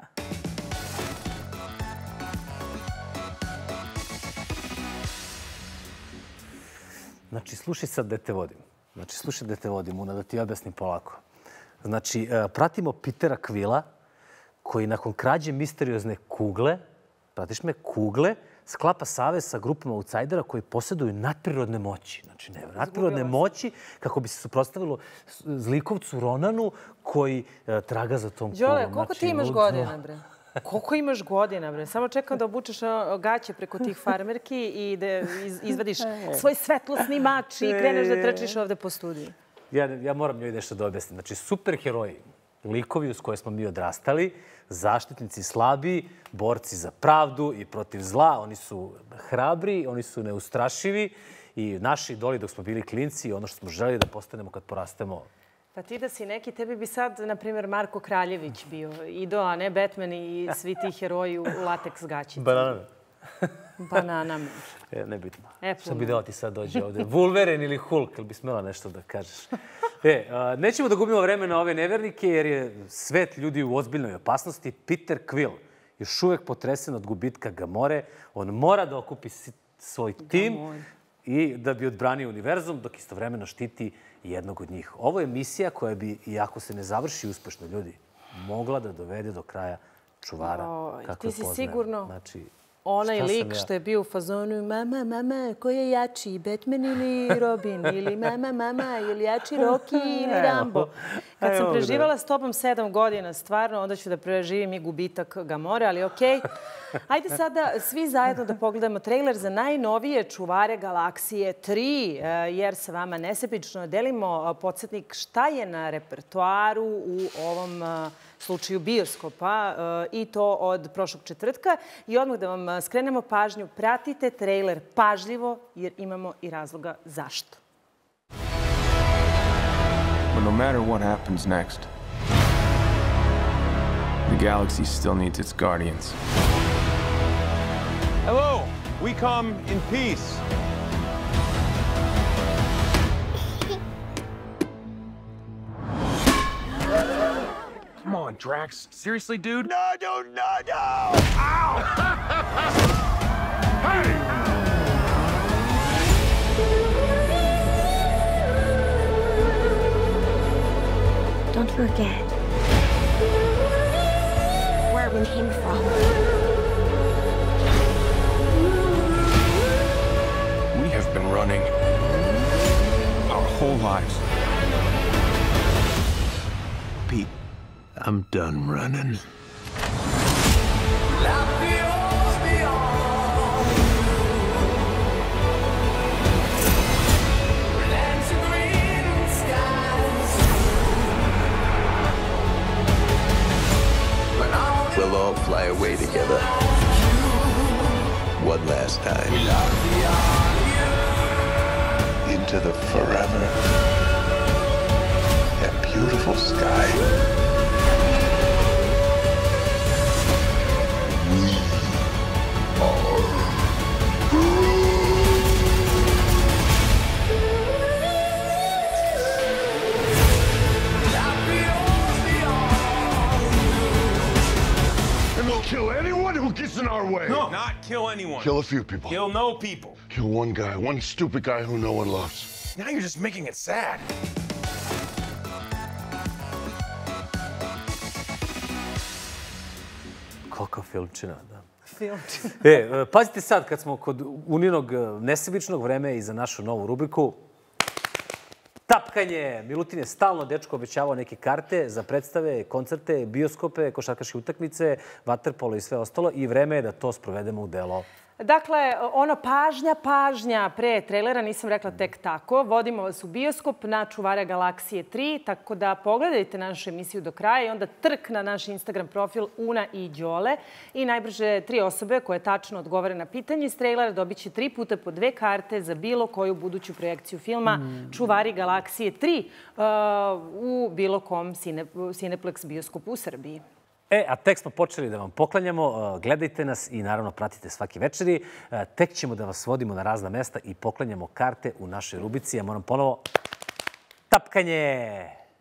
Znači, slušaj sad gde te vodim. Una, da ti objasnim polako. Znači, pratimo Petera Quilla, koji nakon krađe misteriozne kugle, pratiš me, sklapa savez sa grupama outsidera koji posjeduju nadprirodne moći. Znači, nadprirodne moći kako bi se suprotstavilo zlikovcu Ronanu koji traga za tom kuglom. Đole, koliko ti imaš godina, bre? Koliko imaš godina, bre? Samo čekam da obučeš gaće preko tih farmerki i da izvadiš svoj svetlosni mač i kreneš da trčiš ovde po studiju. Ja moram njoj nešto da objasnim. Znači, superheroji, likovi uz koje smo mi odrastali, zaštitnici slabi, borci za pravdu i protiv zla, oni su hrabri, oni su neustrašivi i naši idoli dok smo bili klinci, ono što smo želeli da postanemo kad porastemo. Pa ti da si neki, tebi bi sad, na primjer, Marko Kraljević bio idol, a ne Batman i svi ti heroji u lateks gaćici. Bananama. Nebitno. Što bi dao ti sad dođe ovde? Wolverine ili Hulk, ili bi smela nešto da kažeš? Nećemo da gubimo vreme na ove nevernike, jer je svet ljudi u ozbiljnoj opasnosti. Peter Quill, još uvek potresen od gubitka Gamore. On mora da okupi svoj tim i da bi odbranio univerzum, dok istovremeno štiti jednog od njih. Ovo je misija koja bi, iako se ne završi uspešno, ljudi, mogla da dovede do kraja čuvara. Ti si sigurno? Znači, onaj lik što je bio u fazonu mama, ko je jači, Batman ili Robin? Ili mama, je li jači Rocky ili Rambo? Kad sam preživala s tobom 7 godina, stvarno, onda ću da preživim i gubitak Gamore, ali okej. Ajde sada svi zajedno da pogledamo trejler za najnovije Čuvare galaksije 3, jer sa vama nesebično delimo podsjetnik šta je na repertoaru u ovom slučaju bioskopa i to od prošlog četvrtka. I odmah da vam skrenemo pažnju, pratite trejler pažljivo jer imamo i razloga zašto. But no matter what happens next, the galaxy still needs its guardians. Hello, we come in peace. Come on, Drax. Seriously, dude? No! Ow! Hey! Don't forget where we came from. We have been running our whole lives. Pete, I'm done running. We'll all fly away together. One last time. Into the forever and beautiful sky. Kill anyone who gets in our way. No, not kill anyone. Kill a few people. Kill no people. Kill one guy, one stupid guy who no one loves. Now you're just making it sad. Kakva filmčina, da. Filmčina. Pazite sad, kad smo kod Uninog nesebičnog, vreme i za našu novu rubriku. Tapkanje! Milutin je stalno dečko obećavao neke karte za predstave, koncerte, bioskope, košarkaške utakmice, vaterpolo i sve ostalo. I vreme je da to sprovedemo u delo. Dakle, ono pažnja pre trailera, nisam rekla tek tako. Vodimo vas u bioskop na Čuvare galaksije 3, tako da pogledajte našu emisiju do kraja i onda trk na naš Instagram profil Una i Đole. I najbrže 3 osobe koje tačno odgovore na pitanje iz trailera dobit će 3 puta po 2 karte za bilo koju buduću projekciju filma Čuvari galaksije 3 u bilo kom Cineplex bioskopu u Srbiji. A tek smo počeli da vam poklanjamo. Gledajte nas i naravno pratite svaki večeri. Tek ćemo da vas vodimo na razna mesta i poklanjamo karte u našoj rubrici. Ja moram ponovo tapkanje!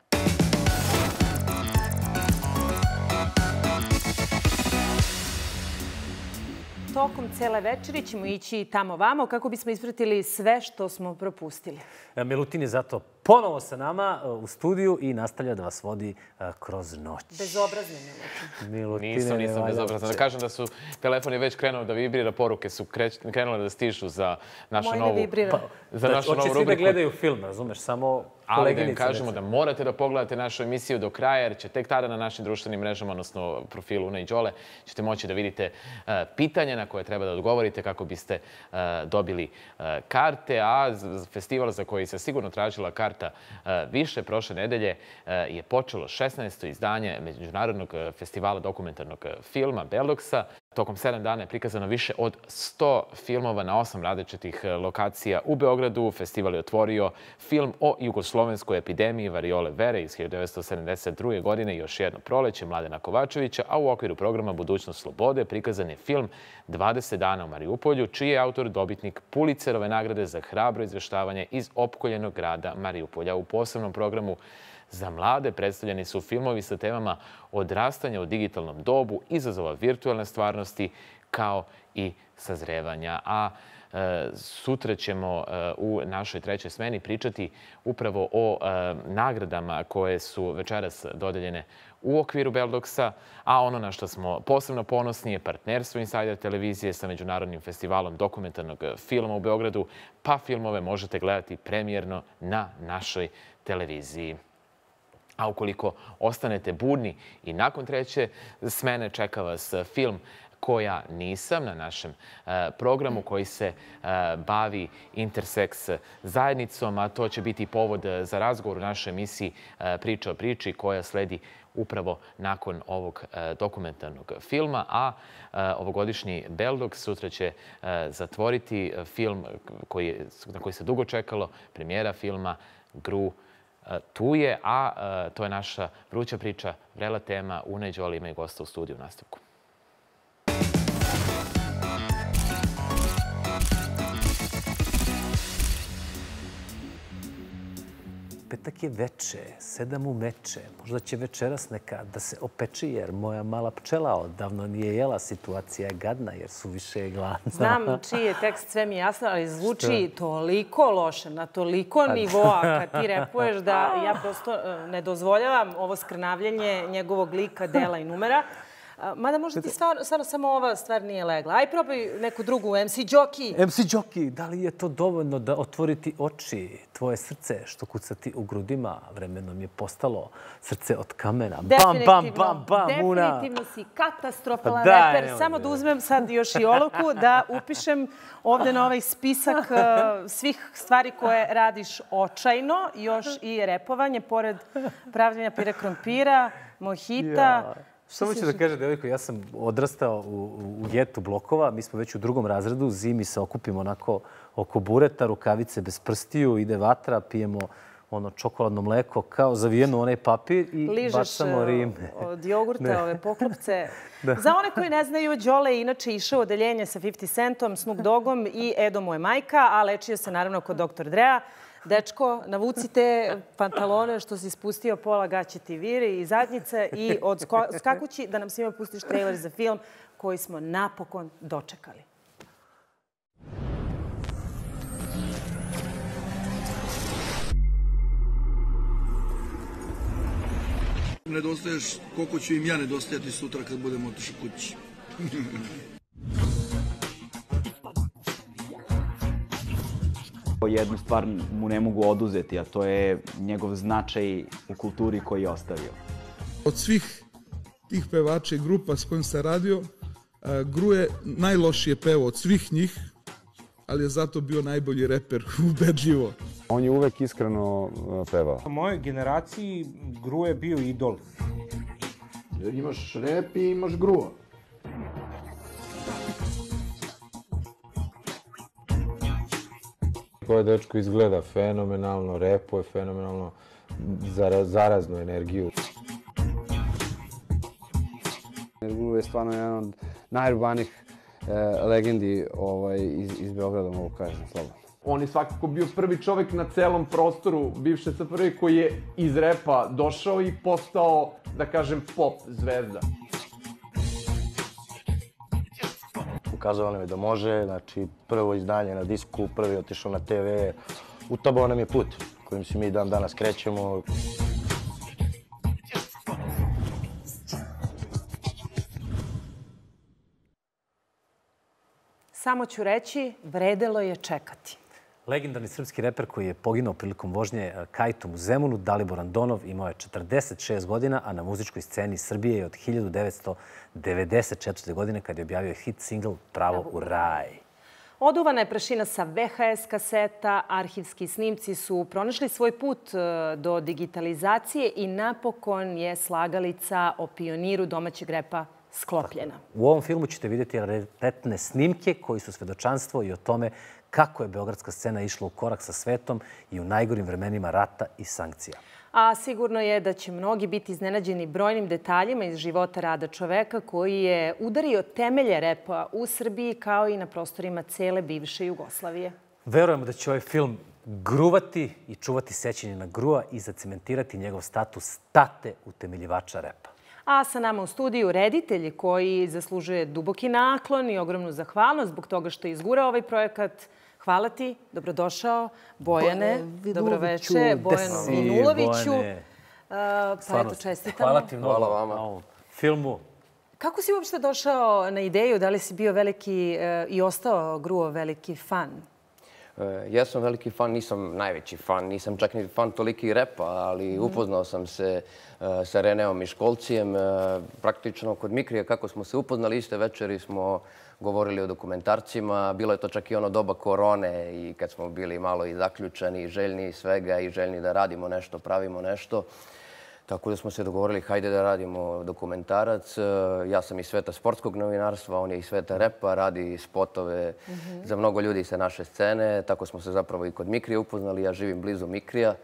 Tokom cele večeri ćemo ići tamo vamo kako bismo ispratili sve što smo propustili. Milutin je zato ponovo sa nama u studiju i nastavlja da vas vodi kroz noć. Bezobrazni Milutin. Nisam bezobrazan. Da kažem da su telefoni već krenuli da vibrira, poruke su krenule da stižu za našu novu... Moj ne vibrira. Za našu novu rubriku. Hoće svi da gledaju film, razumeš, samo ali da im kažemo da morate da pogledate našu emisiju do kraja, jer će tek tada na našim društvenim mrežama, odnosno profilu Una i Đole, ćete moći da vidite pitanja na koje treba da odgovorite kako biste dobili karte, a festival za koji se sigurno tražila karta više prošle nedelje je počelo 16. izdanje Međunarodnog festivala dokumentarnog filma Beldoksa. Tokom 7 dana je prikazano više od 100 filmova na 8 različitih lokacija u Beogradu. Festival je otvorio film o jugoslovenskoj epidemiji variole vere iz 1972. godine i Još jedno proleće Mladena Kovačevića, a u okviru programa Budućnost slobode prikazan je film 20 dana u Mariupolju, čiji je autor dobitnik Pulicerove nagrade za hrabro izveštavanje iz opkoljenog grada Mariupolja. U posebnom programu za mlade predstavljeni su filmovi sa temama odrastanja u digitalnom dobu, izazova virtualne stvarnosti, kao i sazrevanja. A sutra ćemo u našoj trećoj smeni pričati upravo o nagradama koje su večeras dodeljene u okviru Beldoksa, a ono na što smo posebno ponosni je partnerstvo Insider televizije sa Međunarodnim festivalom dokumentarnog filma u Beogradu, pa filmove možete gledati premijerno na našoj televiziji. A ukoliko ostanete budni i nakon 3. smene, čeka vas film Koja nisam na našem programu koji se bavi interseks zajednicom, a to će biti povod za razgovor u našoj emisiji Priča o priči koja sledi upravo nakon ovog dokumentarnog filma, a ovogodišnji Beldoks sutra će zatvoriti film na koji se dugo čekalo, premijera filma Gru tu je, a to je naša vruća priča, vrela tema. Una i Đoli imaju gosta u studiju u nastavku. Petak je veče, 7 umeče. Možda će večeras neka da se opeči, jer moja mala pčela odavno nije jela. Situacija je gadna, jer su više gladna. Znam čiji je tekst, sve mi je jasno, ali zvuči toliko loše, na toliko nivoa kad ti repuješ da ja prosto ne dozvoljavam ovo skrnavljenje njegovog lika, dela i numera. Mada možda ti stvarno samo ova stvar nije legla. Aj, probaj neku drugu, MC Jockey. MC Jockey, da li je to dovoljno da otvoriti oči? Tvoje srce što kuca ti u grudima vremenom je postalo srce od kamena. Bam, bam, bam, bam, Una. Definitivno si katastrofalan reper. Samo da uzmem sad još i olovku, da upišem ovde na ovaj spisak svih stvari koje radiš očajno. Još i repovanje, pored pravljenja pire krompira, mojita. Samo ću da kažem, devojko, ja sam odrastao u getu blokova. Mi smo već u 2. razredu. Zimi se okupimo onako oko bureta, rukavice bez prstiju, ide vatra, pijemo ono čokoladno mleko kao zavijeno onaj papir i bacamo rime. Ližeš od jogurta ove poklopce. Za one koji ne znaju, Đole je inače išao odeljenje sa 50 Centom, Snoop Doggom i Edo mu je majka, a lečio se naravno kod Dr. Drea. Dečko, navuci te pantalone što si spustio pola gaće ti viri i zadnjice i odskakući da nam svima pustiš trailer za film koji smo napokon dočekali. Nedostaješ koliko ću im ja nedostajati sutra kad budemo otišli kući. Jednu stvar mu ne mogu oduzeti, a to je njegov značaj u kulturi koji je ostavio. Od svih tih pevača i grupa s kojim sam radio, Gru je najlošije pevao od svih njih, ali je zato bio najbolji reper, ubedljivo. On je uvek iskreno pevao. U mojoj generaciji Gru je bio idol. Imaš rep i imaš Grua. Koje dečko izgleda fenomenalno, repuje fenomenalno, zaraznu energiju. Gru je stvarno jedan od najurbanijih legendi iz Beograda, mogu kažem slobodno. On je svakako bio prvi čovek na celom prostoru bivše SFRJ koji je iz repa došao i postao, da kažem, pop zvezda. Ukazao nam je da može, znači prvo izdanje na disku, prvi otišao na TV, utabao nam je put kojim se mi dan danas krećemo. Samo ću reći, vredelo je čekati. Legendarni srpski reper koji je poginuo prilikom vožnje kajtom u Zemunu, Dalibor Andonov, imao je 46 godina, a na muzičkoj sceni Srbije je od 1994. godine kad je objavio hit singl Pravo u raj. Oduvana je prašina sa VHS kaseta, arhivski snimci su pronašli svoj put do digitalizacije i napokon je slagalica o pioniru domaćeg repa sklopljena. U ovom filmu ćete vidjeti raritetne snimke koji su svedočanstvo i o tome kako je beogradska scena išla u korak sa svetom i u najgorim vremenima rata i sankcija. A sigurno je da će mnogi biti iznenađeni brojnim detaljima iz života rada čoveka koji je udario temelje repa u Srbiji kao i na prostorima cele bivše Jugoslavije. Verujemo da će ovaj film gruvati i čuvati sećanje na Grua i zacementirati njegov status tate utemeljivača repa. A sa nama u studiju reditelji koji zaslužuje duboki naklon i ogromnu zahvalnost zbog toga što je izgurao ovaj projekat. Hvala ti, dobrodošao, Bojane, dobroveče, Bojanu Vinuloviću. Pa eto, čestitamo. Hvala ti mnogo. Hvala vama. Na ovom filmu. Kako si uopšte došao na ideju? Da li si bio veliki i ostao Gruo veliki fan? Ja sam veliki fan, nisam najveći fan, nisam čak ni fan toliki repa, ali upoznao sam se sa Reneom i Školcijem. Praktično kod Mikrija kako smo se upoznali, iste večeri smo govorili o dokumentarcima. Bilo je to čak i ono doba korone i kad smo bili malo i zaključani i željni svega i željni da radimo nešto, pravimo nešto. Tako da smo se dogovorili, hajde da radimo dokumentarac. Ja sam iz sveta sportskog novinarstva, on je iz sveta repa, radi spotove za mnogo ljudi sa naše scene. Tako smo se zapravo i kod Mikrija upoznali. Ja živim blizu Mikrija.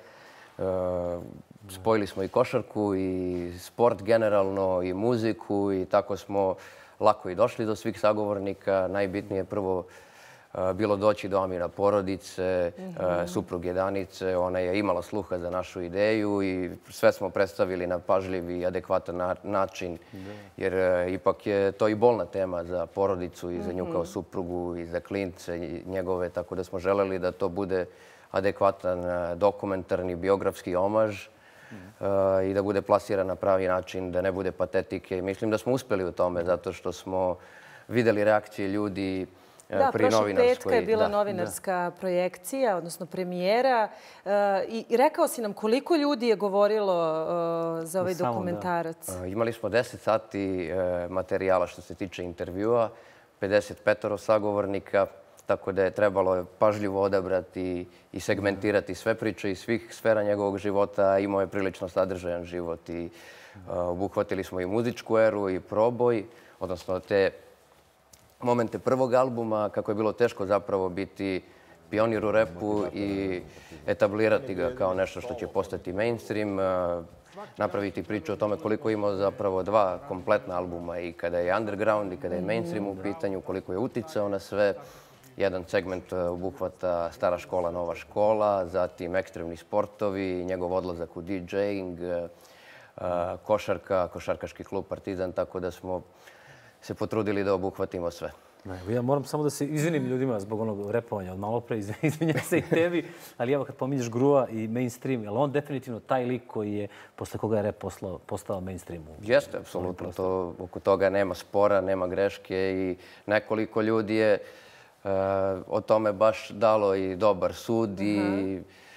Spojili smo i košarku i sport generalno i muziku i tako smo lako i došli do svih sagovornika. Najbitnije je prvo bilo doći do Amira porodice, supruge Danice. Ona je imala sluha za našu ideju i sve smo predstavili na pažljiv i adekvatan način, jer ipak je to i bolna tema za porodicu i za nju kao suprugu i za klince njegove, tako da smo želeli da to bude adekvatan dokumentarni biografski omaž i da bude plasiran na pravi način, da ne bude patetike. Mislim da smo uspeli u tome zato što smo videli reakcije ljudi. Da, prošlog petka je bila novinarska projekcija, odnosno premijera. I rekao si nam koliko ljudi je govorilo za ovaj dokumentarac. Imali smo 10 sati materijala što se tiče intervjua, 55 sagovornika, tako da je trebalo pažljivo odabrati i segmentirati sve priče iz svih sfera njegovog života. Imao je prilično sadržajan život i obuhvatili smo i muzičku eru i proboj, odnosno te momente prvog albuma, kako je bilo teško zapravo biti pionir u repu i etablirati ga kao nešto što će postati mainstream, napraviti priču o tome koliko je imao zapravo dva kompletna albuma i kada je underground i kada je mainstream u pitanju, koliko je uticao na sve. Jedan segment obuhvata stara škola, nova škola, zatim ekstremni sportovi, njegov odlazak u DJing, košarka, košarkaški klub Partizan, tako da smo se potrudili da obuhvatimo sve. Ja moram samo da se izvinim ljudima zbog onog repovanja od malo pre, izvinjam se i tebi, ali evo kad pominješ Grua i mainstream, je li on definitivno taj lik koji je, posle koga je rep postao mainstream? Jeste, apsolutno. Oko toga nema spora, nema greške i nekoliko ljudi je o tome baš dalo i dobar sud i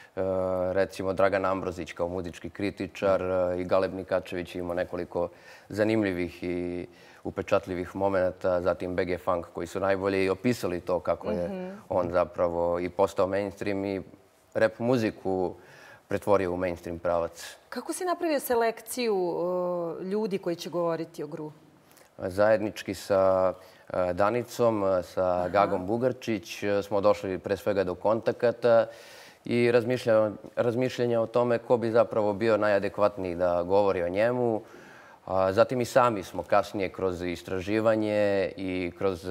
recimo Dragan Ambrozić kao muzički kritičar i Galeb Nikačević imao nekoliko zanimljivih i upečatljivih momenta, zatim BG Funk koji su najbolje i opisali to kako je on zapravo i postao mainstream i rap muziku pretvorio u mainstream pravac. Kako si napravio selekciju ljudi koji će govoriti o Gru? Zajednički sa Danicom, sa Gagom Bugarčić smo došli pre svega do kontakata i razmišljanja o tome ko bi zapravo bio najadekvatniji da govori o njemu. Zatim i sami smo kasnije kroz istraživanje i kroz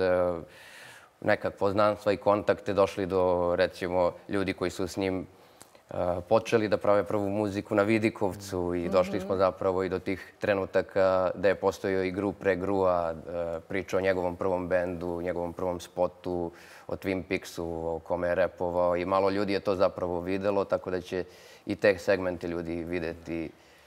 neka poznanstva i kontakte došli do, recimo, ljudi koji su s njim počeli da prave prvu muziku na Vidikovcu i došli smo zapravo i do tih trenutaka da je postojao i Gru pre Grua, priča o njegovom prvom bendu, njegovom prvom spotu, o Twin Peaksu, o kome je repovao i malo ljudi je to zapravo videlo, tako da će i te segmente ljudi videti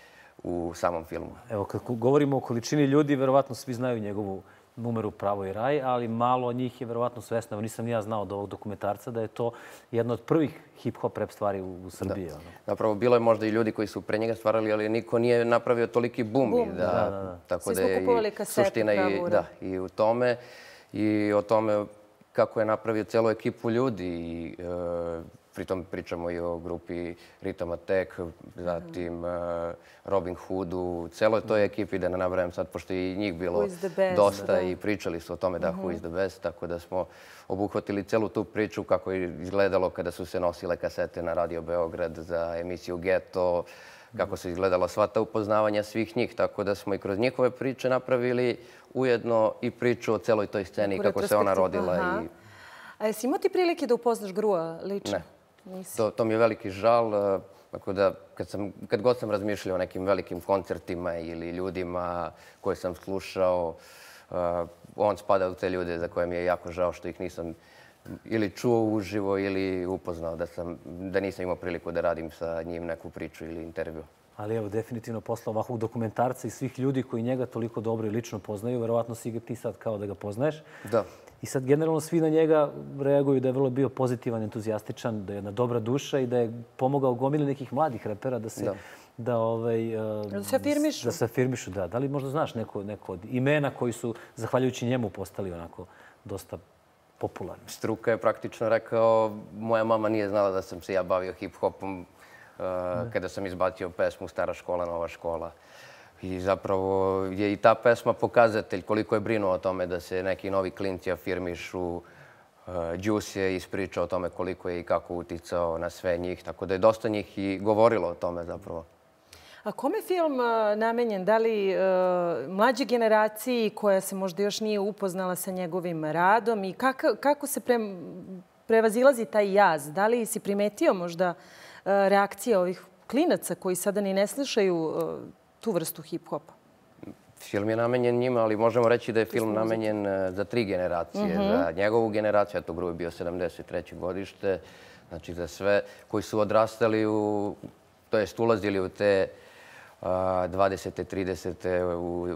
u samom filmu. Evo, kad govorimo o količini ljudi, verovatno svi znaju njegovu numeru Pravo i raj, ali malo njih je verovatno svesno. Nisam ni ja znao od ovog dokumentarca da je to jedna od prvih hip-hop rap stvari u Srbiji. Zapravo, bilo je možda i ljudi koji su pre njega stvarali, ali niko nije napravio toliki bum. Svi smo kupovali kasete Pravura. I u tome. I o tome kako je napravio celu ekipu ljudi. Pritom pričamo i o grupi Ritam Attack, zatim Robin Hoodu, celoj toj ekipi, da ne nabrajam sad, pošto je i njih bilo dosta i pričali su o tome da Who is the best, tako da smo obuhvatili celu tu priču kako je izgledalo kada su se nosile kasete na Radio Beograd za emisiju Geto, kako su izgledala sva ta upoznavanja svih njih, tako da smo i kroz njihove priče napravili ujedno i priču o celoj toj sceni, kako se ona rodila. A jesi imao ti prilike da upoznaš Grua lično? Ne. To mi je veliki žal. Tako da, kad god sam razmišljao o nekim velikim koncertima ili ljudima koje sam slušao, on spada u te ljude za koje mi je jako žao što ih nisam ili čuo uživo ili upoznao, da nisam imao priliku da radim sa njim neku priču ili intervju. Ali evo, definitivno posle ovakvog dokumentarca i svih ljudi koji njega toliko dobro i lično poznaju, verovatno si ga ti sad kao da ga poznaješ. Da. I sad generalno svi na njega reaguju da je vrlo bio pozitivan, entuzijastičan, da je jedna dobra duša i da je pomogao gomili nekih mladih repera da se se afirmišu. Da li možda znaš neko od imena koji su, zahvaljujući njemu, postali onako dosta popularni? Struka je praktično rekao, moja mama nije znala da sam se ja bavio hip-hopom kada sam izbacio pesmu Stara škola, nova škola. I zapravo je i ta pesma pokazatelj koliko je brinuo o tome da se neki novi klinci afirmišu. Juice je ispričao o tome koliko je i kako uticao na sve njih. Tako da je dosta njih i govorilo o tome zapravo. A kome je film namenjen? Da li mlađe generaciji koja se možda još nije upoznala sa njegovim radom i kako se prevazilazi taj jaz? Da li si primetio možda reakcije ovih klinaca koji sada ni ne slušaju tu vrstu hip-hopa? Film je namenjen njima, ali možemo reći da je film namenjen za 3 generacije. Za njegovu generaciju, a to Gruje bio 73. godište, znači za sve koji su odrastali to jest ulazili u te 20. 30. u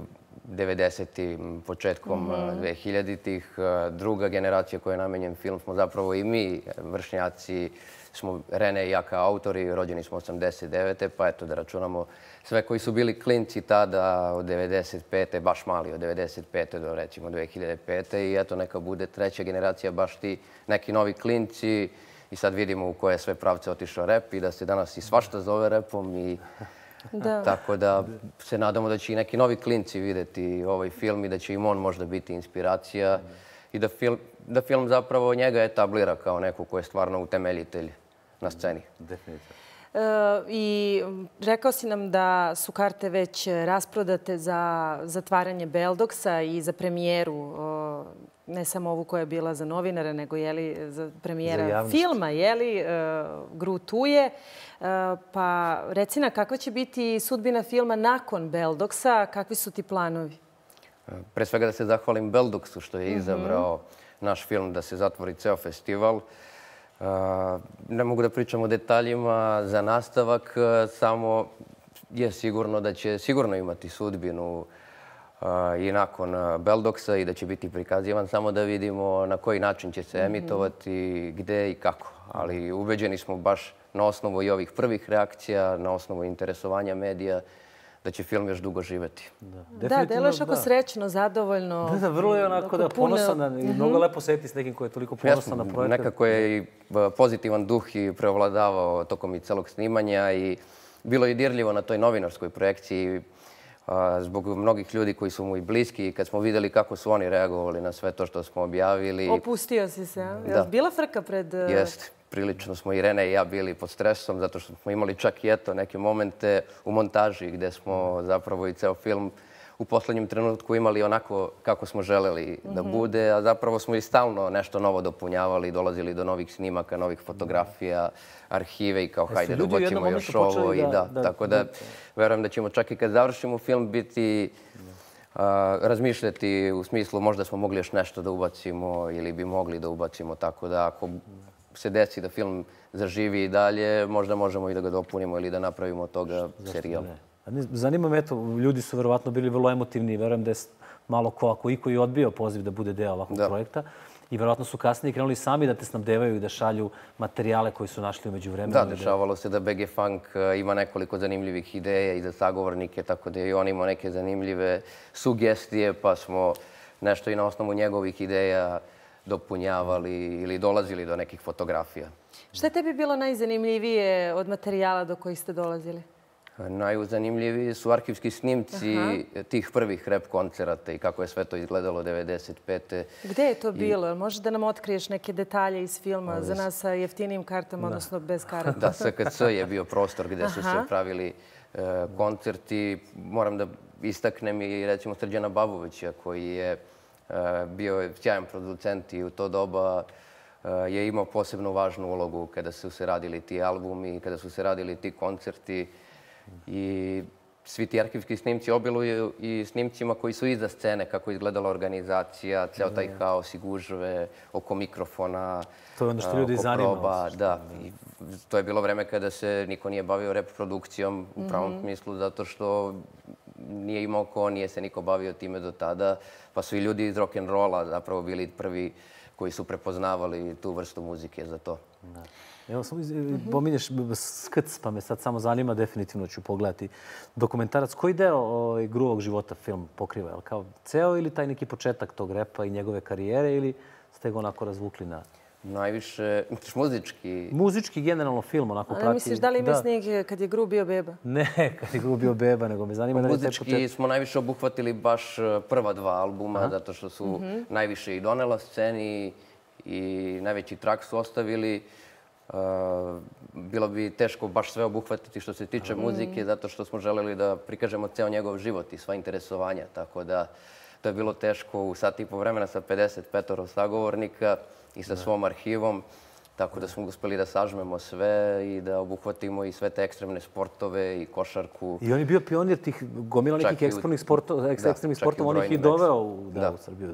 90. početkom 2000-ih. Druga generacija koja je namenjen film smo zapravo i mi, vršnjaci, smo Rene i ja kao autori, rođeni smo 89. Pa eto da računamo sve koji su bili klinci tada od 95. baš mali od 95. do recimo 2005. I eto neka bude 3. generacija baš ti neki novi klinci i sad vidimo u koje sve pravce otišao rep i da se danas i svašta zove repom i tako da se nadamo da će i neki novi klinci videti ovaj film i da će im on možda biti inspiracija i da film zapravo njega etablira kao neko ko je stvarno utemeljitelj na sceni. Definitivno. I rekao si nam da su karte već rasprodate za zatvaranje Beldoksa i za premijeru, ne samo ovu koja je bila za novinare, nego za premijera filma, Gru tu je. Pa reci nam, kakva će biti sudbina filma nakon Beldoksa? Kakvi su ti planovi? Pre svega da se zahvalim Beldoksu što je izabrao naš film da se zatvori ceo festival. Ne mogu da pričam o detaljima za nastavak, samo je sigurno da će sigurno imati sudbinu i nakon Beldoksa i da će biti prikazivan, samo da vidimo na koji način će se emitovati, gde i kako. Ali ubeđeni smo baš na osnovu i ovih prvih reakcija, na osnovu interesovanja medija, da će film još dugo živeti. Da, deluješ ako srećno, zadovoljno. Da, vrlo je onako ponosan i mnogo lepo seti s nekim koji je toliko ponosan na projekat. Nekako je i pozitivan duh i preovladavao tokom i celog snimanja i bilo je dirljivo na toj novinarskoj projekciji zbog mnogih ljudi koji su mu i bliski i kad smo videli kako su oni reagovali na sve to što smo objavili. Opustio si se, a? Bila frka pred... Jeste. Prilično smo i Rene i ja bili pod stresom zato što smo imali čak i neke momente u montaži gde smo zapravo i ceo film u poslednjem trenutku imali onako kako smo želeli da bude, a zapravo smo i stalno nešto novo dopunjavali, dolazili do novih snimaka, novih fotografija, arhive i kao hajde da ubacimo još ovo. Tako da verujem da ćemo čak i kad završimo film biti razmišljati u smislu možda smo mogli još nešto da ubacimo ili bi mogli da ubacimo, tako da ako se desi da film zaživi i dalje, možda možemo i da ga dopunimo ili da napravimo od toga serijal. Zanima me, eto, ljudi su verovatno bili vrlo emotivni i verujem da je malo ko, ako iko i odbio poziv da bude deo ovakvog projekta. I verovatno su kasnije krenuli sami da te snabdevaju i da šalju materijale koji su našli umeđu vremenu. Da, dešavalo se da BG Funk ima nekoliko zanimljivih ideja i za sagovornike, tako da je i on imao neke zanimljive sugestije, pa smo nešto i na osnovu njegovih ideja dopunjavali ili dolazili do nekih fotografija. Šta je tebi bilo najzanimljivije od materijala do kojih ste dolazili? Najzanimljiviji su arhivski snimci tih prvih rap koncerata i kako je sve to izgledalo 95. Gde je to bilo? Možeš da nam otkriješ neke detalje iz filma za nas sa jeftinijim kartama, odnosno bez karata? Da, SKC je bio prostor gde su se pravili koncerti. Moram da istaknem i recimo Srđana Babovića koji je bio sjajan producent i u to doba je imao posebno važnu ulogu kada su se radili ti albumi, kada su se radili ti koncerti. I svi ti arhivski snimci obiluju i snimcima koji su iza scene, kako je izgledala organizacija, ceo taj haos i gužve oko mikrofona, to je ono što ljudi zanima. Da, i to je bilo vreme kada se niko nije bavio rap produkcijom u pravom smislu, zato što nije imao ko, nije se niko bavio time do tada, pa su i ljudi iz rock'n'rolla zapravo bili prvi koji su prepoznavali tu vrstu muzike za to. Evo, samo pominješ Skrc, pa me sad samo zanima, definitivno ću pogledati dokumentarac. Koji deo Gruovog života film pokriva? Je li kao ceo ili taj neki početak tog repa i njegove karijere ili ste ga onako razvukli na... Najviše muzički. Muzički, generalno film onako prati. Ali misliš da li ima sneg kad je Gru bio beba? Ne, kad je Gru bio beba, nego me zanima... Muzički smo najviše obuhvatili baš prva dva albuma, zato što su najviše i donela sceni i najveći trak su ostavili. Bilo bi teško baš sve obuhvatiti što se tiče muzike, zato što smo želeli da prikažemo ceo njegov život i sva interesovanja. Tako da to je bilo teško u sat i po vremena sa 55 sagovornika i sa svom arhivom. Tako da smo uspeli da sažmemo sve i da obuhvatimo i sve te ekstremne sportove i košarku. I on je bio pionir tih gomila nekih ekstremnih sportova, on ih i doveo u Srbiju.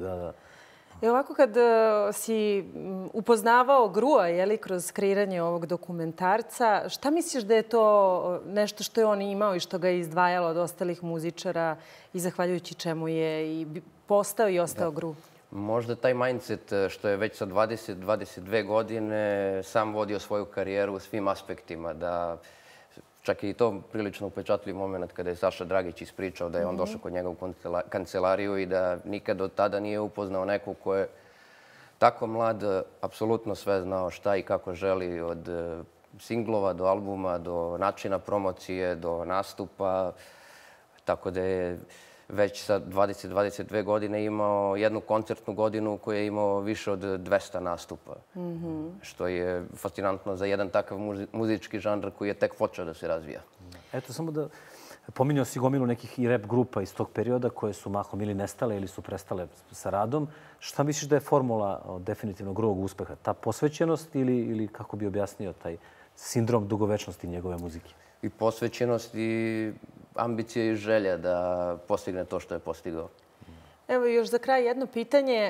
I ovako kad si upoznavao Grua kroz kreiranje ovog dokumentarca, šta misliš da je to nešto što je on imao i što ga je izdvajalo od ostalih muzičara i zahvaljujući čemu je i postao i ostao Gru? Možda taj mindset što je već sa 20-22 godine sam vodio svoju karijeru u svim aspektima, da čak i to prilično upečatljiv moment kada je Saša Dragić ispričao da je on došao kod njega u kancelariju i da nikad od tada nije upoznao nekog ko je tako mlad, apsolutno sve znao šta i kako želi, od singlova do albuma, do načina promocije, do nastupa. Tako da je već sa 20-22 godine imao jednu koncertnu godinu koja je imao više od 200 nastupa. Što je fascinantno za jedan takav muzički žanr koji je tek počeo da se razvija. Eto, samo da pominjao si gomilu nekih i rap grupa iz tog perioda koje su mahom ili nestale ili su prestale sa radom. Šta misliš da je formula definitivno Gruovog uspeha? Ta posvećenost ili kako bi objasnio taj sindrom dugovečnosti njegove muzike? I posvećenost i ambicija i želja da postigne to što je postigao. Evo još za kraj jedno pitanje.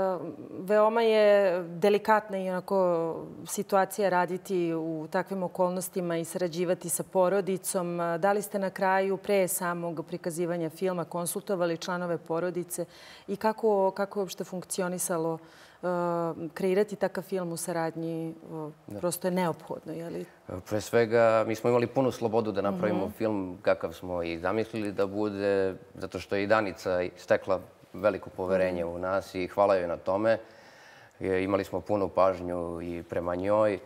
Veoma je delikatna i onako situacija raditi u takvim okolnostima i sarađivati sa porodicom. Da li ste na kraju pre samog prikazivanja filma konsultovali članove porodice i kako je uopšte funkcionisalo kreirati takav film u saradnji? Prosto je neophodno, je li? Pre svega, mi smo imali punu slobodu da napravimo film kakav smo i zamislili da bude, zato što je i Danica stekla veliko poverenje u nas i hvala joj na tome. Imali smo punu pažnju i prema njoj,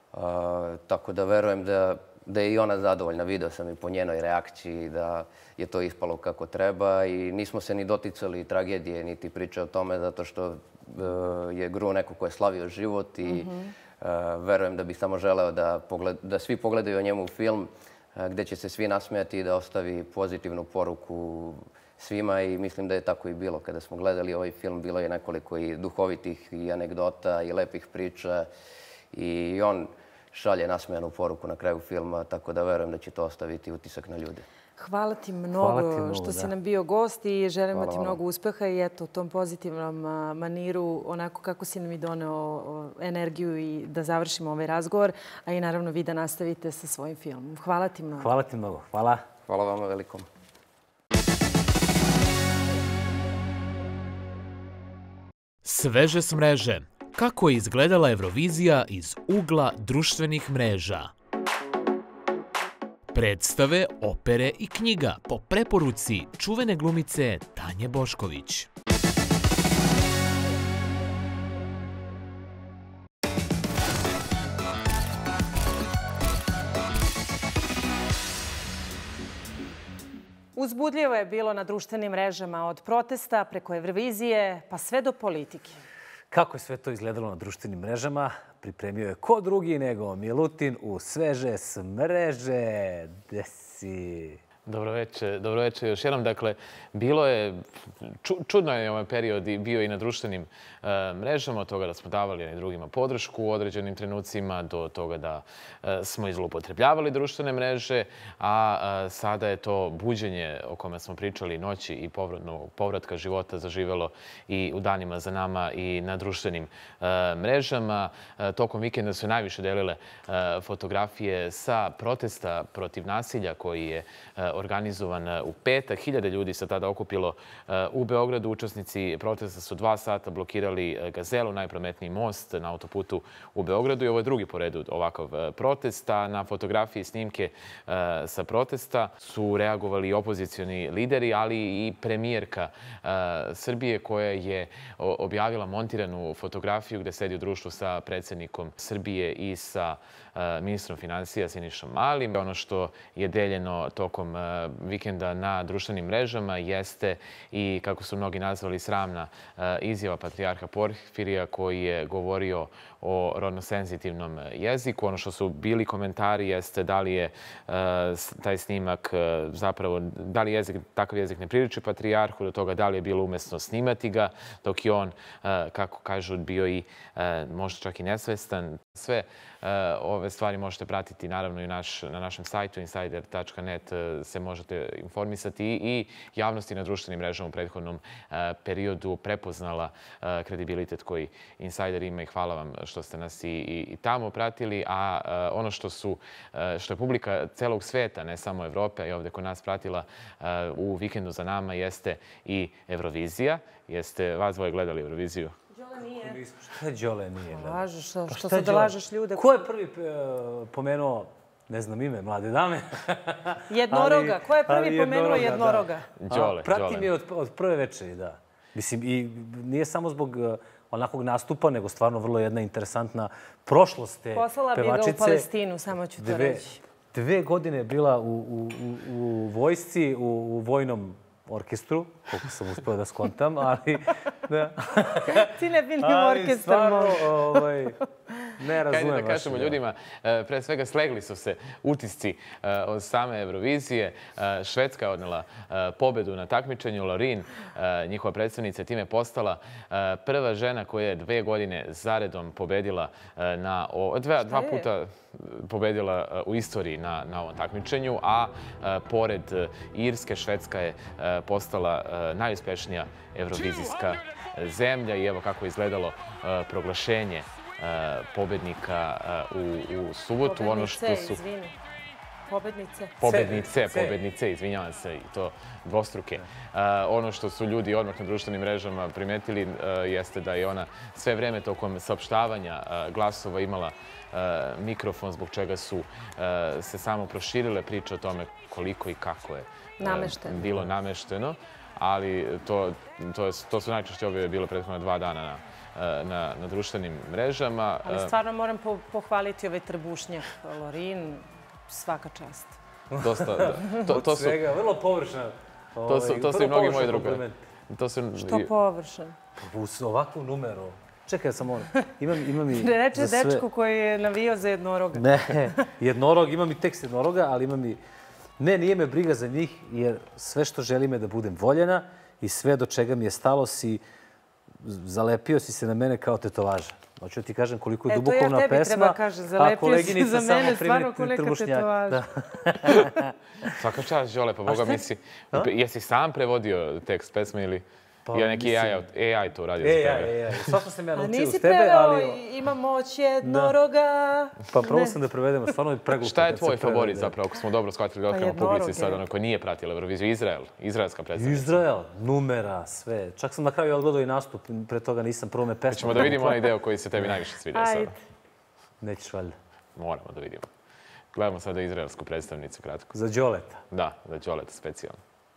tako da verujem da je i ona zadovoljna. Video sam i po njenoj reakciji da je to ispalo kako treba i nismo se ni doticali tragedije, niti priče o tome, zato što je Gru neko ko je slavio život i verujem da bih samo želeo da svi pogledaju o njemu film gde će se svi nasmejati i da ostavi pozitivnu poruku svima i mislim da je tako i bilo. Kada smo gledali ovaj film, bilo je nekoliko i duhovitih i anegdota i lepih priča i on šalje nasmejanu poruku na kraju filma, tako da verujem da će to ostaviti utisak na ljude. Hvala ti mnogo što si nam bio gost i želimo ti mnogo uspeha i eto, u tom pozitivnom maniru, onako kako si nam i doneo energiju i da završimo ovaj razgovor, a i naravno vi da nastavite sa svojim filmom. Hvala ti mnogo. Hvala ti mnogo. Hvala. Hvala vama velikom. Sveže s mreže. Kako je izgledala Eurovizija iz ugla društvenih mreža? Predstave, opere i knjiga po preporuci čuvene glumice Tanje Bošković. Uzbudljivo je bilo na društvenim mrežama od protesta preko Eurovizije pa sve do politike. Kako je sve to izgledalo na društvenim mrežama, pripremio je ko drugi nego Milutin u Sveže s mreže. Gde si? Dobroveče još jednom. Dakle, bilo je, čudno je ovaj period bio i na društvenim mrežama, od toga da smo davali jednim drugima podršku u određenim trenucima, do toga da smo i zloupotrebljavali društvene mreže, a sada je to buđenje o kome smo pričali noći i povratka života zaživelo i u danima za nama i na društvenim mrežama. Tokom vikenda su najviše delile fotografije sa protesta protiv nasilja koji je organizovan u petak. 1000 ljudi se tada okupilo u Beogradu. Učesnici protesta su 2 sata blokirali Gazelu, najprometniji most na autoputu u Beogradu. I ovo je drugi po redu ovakav protest. A na fotografiji snimke sa protesta su reagovali i opozicioni lideri, ali i premijerka Srbije koja je objavila montiranu fotografiju gde sedi u društvu sa predsjednikom Srbije i sa ministrom finansija Sinišom Malim. Ono što je deljeno tokom vikenda na društvenim mrežama jeste i, kako su mnogi nazvali, sramna izjava patrijarha Porfirija koji je govorio o rodnosenzitivnom jeziku. Ono što su bili komentari jeste da li je taj snimak zapravo, da li takav jezik ne priliči patrijarhu, do toga da li je bilo umesno snimati ga, dok je on, kako kažu, bio i možda čak i nesvestan. Sve ove stvari možete pratiti naravno i na našem sajtu insider.net se možete informisati i javnosti na društvenim mrežama u prethodnom periodu prepoznala kredibilitet koji Insider ima i hvala vam što ste nas i tamo pratili. A ono što je publika celog sveta, ne samo Evrope, i ovde kod nas pratila u vikendu za nama jeste i Eurovizija. Jeste vas dvoje gledali Euroviziju? Šta Đole nije? Lažeš, što se da lažeš ljude? Ko je prvi pomenuo, ne znam ime, mlade dame? Jednoroga. Ko je prvi pomenuo jednoroga? Đole. Pratim je od prve večeri, da. Mislim, i nije samo zbog onakvog nastupa, nego stvarno vrlo jedna interesantna prošlost te pevačice. Poslala bi ga u Palestinu, samo ću to reći. 2 godine je bila u vojsci, u vojnom orkestru, koliko sam uspeo da skontam, ali... Ti ne bili u orkestru. Ali stvarno, ne razumem. Hajde da kažemo ljudima, pre svega slegli su se utisci od same Eurovizije. Švedska je odnela pobedu na takmičenju. Lorin, njihova predstavnica, time postala prva žena koja je 2 godine zaredom pobedila dva puta pobedila u istoriji na ovom takmičenju, a pored Irske, Švedska je postala najuspešnija evrovizijska zemlja i evo kako je izgledalo proglašenje pobednika u subotu. Pobednice, izvinjavam se, i to dvostruke. Ono što su ljudi odmah na društvenim mrežama primetili jeste da je ona sve vreme tokom saopštavanja glasova imala mikrofon, zbog čega su se samo proširile priče o tome koliko i kako je bilo namešteno. Ali to su najčešće objave bile prethodno 2 dana na društvenim mrežama. Ali stvarno moram pohvaliti ovaj trbušnjak. Lorin, svaka čast. Dosta, da. Od svega, vrlo površna. To su i mnogi moji drugari. Što površan? Uz ovakvu numeru. Čekaj, samo imam i... Reče dečko koji je navio za jednoroga. Ne, jednorog, imam i tekst jednoroga, ali imam i... Ne, nije me briga za njih, jer sve što želim je da budem voljena i sve do čega mi je stalo zalepio si se na mene kao tetovaža. Hoću ti kažem koliko je dubokovna pesma. To ja tebi treba kažem, zalepio si za mene stvarno ko neka tetovaža. Svaka čast, Đole, pa Boga misli. Jesi sam prevodio tekst pesme ili je neki AI to uradio za tebe? Svašta sam ja naučio uz tebe, ali... Nisi preveo, ima moć jednoroga. Pa prvo sam da prevedemo, stvarno je preglupo. Šta je tvoj favorit zapravo, ako smo dobro shvatili da otkrivamo publici sad, ono koji nije pratila Euroviziju? Izraelska predstavnica. Izrael, numera, sve. Čak sam na kraju odgledao i nastup, pre toga nisam prvo me pesma. Ćemo da vidimo onaj deo koji se tebi najviše sviđa sada. Nećeš valjda. Moramo da vidimo. Gledamo sada izraelsku predstavnicu kratko. Za Đoleta. Da, za Đoleta specijalno.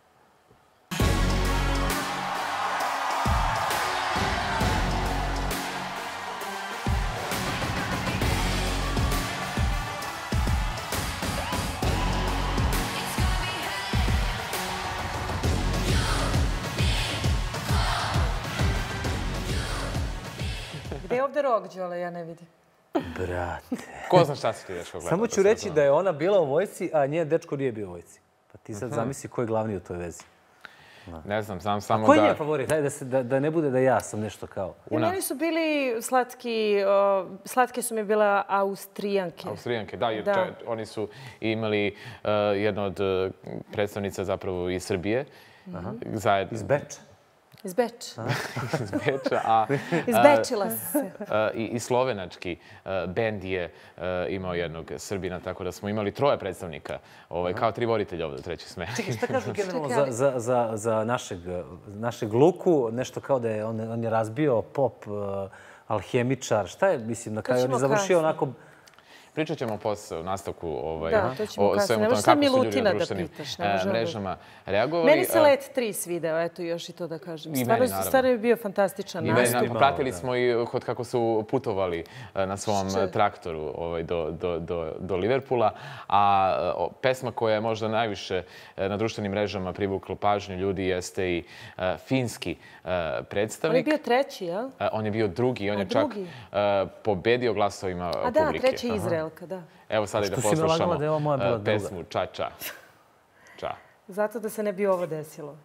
Gde je ovde rog, Đole? Ja ne vidim. Brate. Ko zna šta si ti dečko gledao? Samo ću reći da je ona bila u vojsci, a njen dečko nije bio u vojsci. Pa ti sad zamisli ko je glavni u toj vezi. Ne znam, znam samo da... Koji je favorit? Hajde da ne bude da ja sam nešto kao... Meni su bili slatke su mi bile Austrijanke. Austrijanke, da, jer oni su imali jednu od predstavnica zapravo iz Srbije. Iz Beča. Iz Beča. Iz Beča, a... Izbečila se. I slovenački bend je imao jednog Srbina, tako da smo imali 3 predstavnika, kao 3 voditelja ovdje u Treći smeh. Čekaj, šta kažu generalno za našeg Luku? Nešto kao da je on je razbio pop, alhemičar. Šta je, mislim, na kraju on je završio onako... Pričat ćemo posle u nastavku to ćemo kasnije. Ne možeš sad Milutina da pitaš. Mrežama reagovali. Meni se Let 3 svideo, eto još i to da kažem. Stvarno je bio fantastičan nastup. Pratili smo i kako su putovali na svom traktoru do Liverpoola. A pesma koja je možda najviše na društvenim mrežama privukla pažnju ljudi jeste i finski predstavnik. On je bio 3, jel? On je bio 2. On je čak pobedio glasovima publike. A da, 3. Izrael. Da. Evo sada i da poslušamo pesmu Ča, ča. Ča. Zato da se ne bi ovo desilo.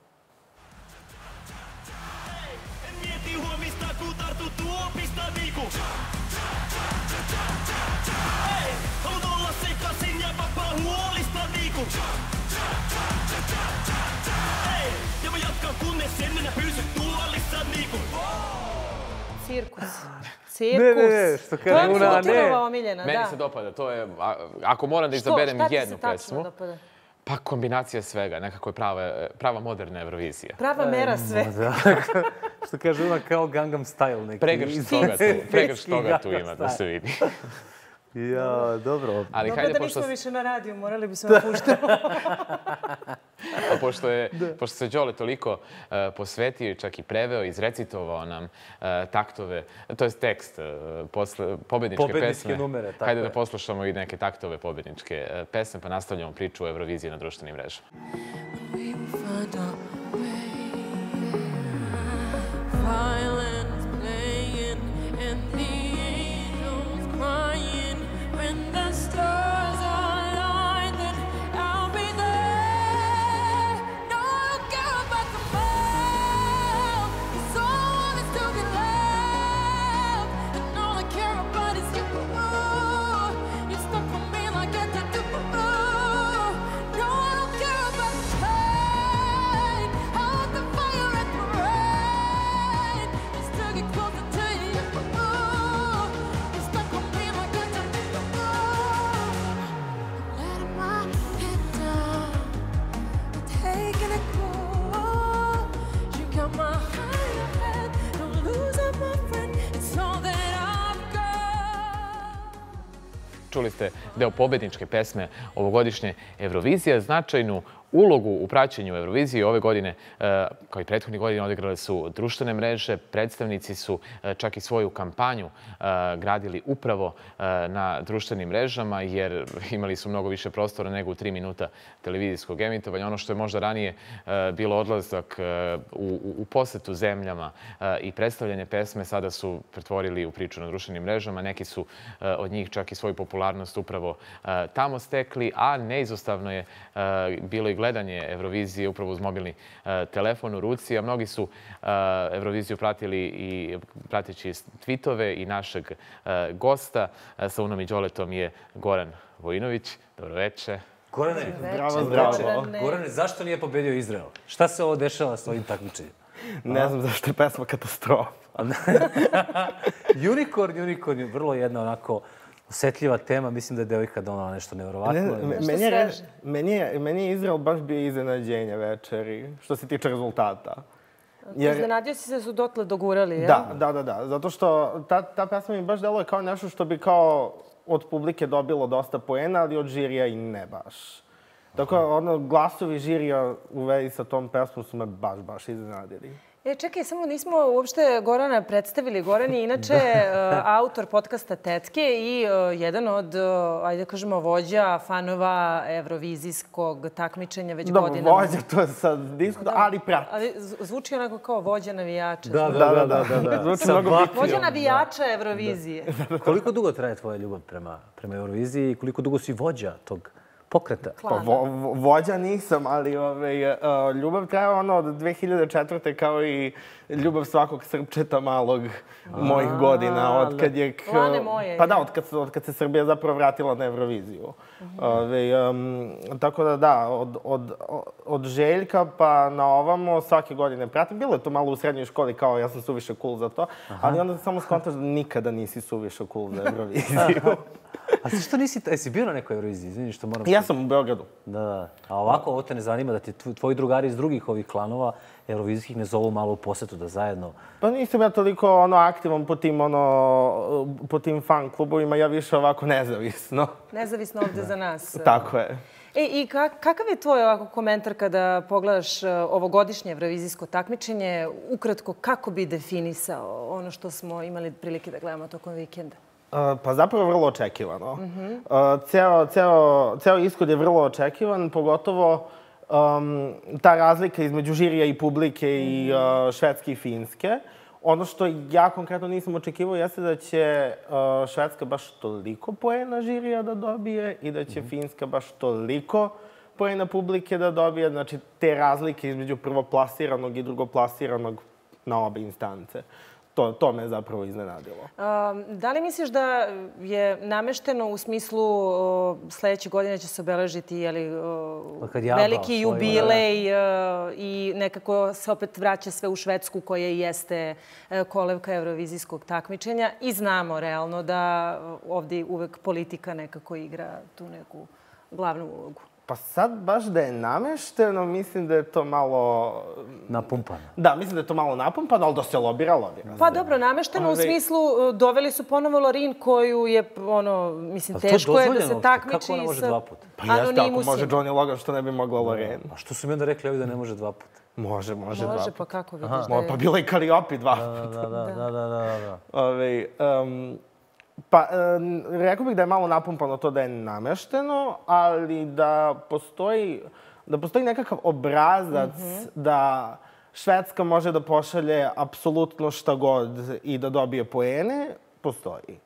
Cirkus. Cirkus. To je Milutinova omiljena, da. Meni se dopada. To je, ako moram da izaberem jednu pesmu, pa kombinacija svega. Nekako je prava moderna Eurovizija. Prava mera sve. Što kaže ona kao Gangnam Style. Pregršt toga tu ima da se vidi. Ja, dobro. Dobro da nismo više na radiju, morali bi se napuštati. Pošto se Đole toliko posvetio i čak i preveo, izrecitovao nam taktove, to je tekst pobedničke pesme. Hajde da poslušamo i neke taktove pobedničke pesme, pa nastavljamo priču o Euroviziji na društvenim mrežama. Čuli ste deo pobedničke pesme ovogodišnje Eurovizije. Značajnu ulogu u praćenju Eurovizije ove godine, kao i prethodnih godina, odigrale su društvene mreže. Predstavnici su čak i svoju kampanju gradili upravo na društvenim mrežama, jer imali su mnogo više prostora nego u 3 minuta televizijskog emitovanja. Ono što je možda ranije bilo odlazak u posetu zemljama i predstavljanje pesme, sada su pretvorili u priču na društvenim mrežama. Neki su od njih čak i svoju popularnost upravo tamo stekli, a neizostavno je bilo i gledanje Eurovizije upravo uz mobilni telefon u ruci, a mnogi su Euroviziju pratili i prateći tweetove i našeg gosta. Sa Unom i Đoletom je Goran Vojinović. Dobroveče. Gorane, zdravo. Gorane, zašto nije pobedio Izrael? Šta se ovo dešava s ovim takmičenjem? Ne znam zašto je pesma katastrofa. Unicorn je vrlo jedna onako osetljiva tema. Mislim da je devojka donala nešto nevjerovatno. Meni je Izrael baš bio iznenađenje večeri, što se tiče rezultata. Iznenadio si se da su dotle dogurali, jel? Da. Zato što ta pesma mi baš deluje kao nešto što bi kao od publike dobilo dosta poena, ali od žirija i ne baš. Tako, glasovi žirija u vezi sa tom pesmom su me baš iznenadili. Čekaj, samo nismo uopšte Gorana predstavili. Goran je inače autor podcasta Tetke i jedan od, ajde kažemo, vođa fanova evrovizijskog takmičenja već godinama. Da, vođa, to je sad diskuta, ali prati. Ali zvuči onako kao vođa navijača. Da. Zvuči mnogo bitnije. Vođa navijača Eurovizije. Koliko dugo traje tvoja ljubav prema Euroviziji i koliko dugo si vođa tog pokreta? Pa vođa nisam, ali ljubav traje od 2004. kao i ljubav svakog Srpčeta malog mojih godina. Otkad je... Lane moje. Pa da, otkad se Srbija zapravo vratila na Euroviziju. Tako da, od Željka pa na ovamo svake godine pratim. Bilo je to malo u srednjoj školi kao ja sam suviše cool za to, ali onda samo skontaš da nikada nisi suviše cool za Euroviziju. A zašto nisi... Jesi bio na nekoj Euroviziji? Izvini što moram... Ja sam u Beogradu. Da. A ovako, ovo te ne zanima da ti tvoji drugari iz drugih ovih klanova eurovizijskih ne zovu malo u posetu da zajedno... Pa nisam ja toliko aktivan po tim fan klubovima, ja više ovako nezavisno. Nezavisno ovde za nas. Tako je. I kakav je tvoj ovako komentar kada pogledaš ovogodišnje evrovizijsko takmičenje? Ukratko, kako bi definisao ono što smo imali prilike da gledamo tokom vikenda? Pa zapravo vrlo očekivano. Ceo ishod je vrlo očekivan, pogotovo ta razlika između žirija i publike i Švedske i Finske. Ono što ja konkretno nisam očekivao jeste da će Švedska baš toliko poena žirija da dobije i da će Finska baš toliko poena publike da dobije. Znači, te razlike između prvoplasiranog i drugoplasiranog na obe instance. To me zapravo iznenadilo. Da li misliš da je namešteno u smislu sledeće godine će se obeležiti veliki jubilej i nekako se opet vraća sve u Švedsku koja jeste kolevka evrovizijskog takmičenja i znamo realno da ovdje uvek politika nekako igra tu neku glavnu ulogu? Pa sad baš da je namešteno, mislim da je to malo... Napumpano. Da, mislim da je to malo napumpano, ali da se lobira. Pa dobro, namešteno u smislu doveli su ponovo Lorin koju je, mislim, teško je da se takmiči kako ona može dva puta? Pa jeste, ako može Johnny Logan, što ne bi mogla Lorin? A što su mi onda rekli ovdje da ne može dva puta? Može dva puta. Može, pa kako vidiš da je... Pa bila i Calliope dva puta. Da. Pa, rekao bih da je malo napumpano to da je namešteno, ali da postoji nekakav obrazac da Švedska može da pošalje apsolutno šta god i da dobije poene, postoji.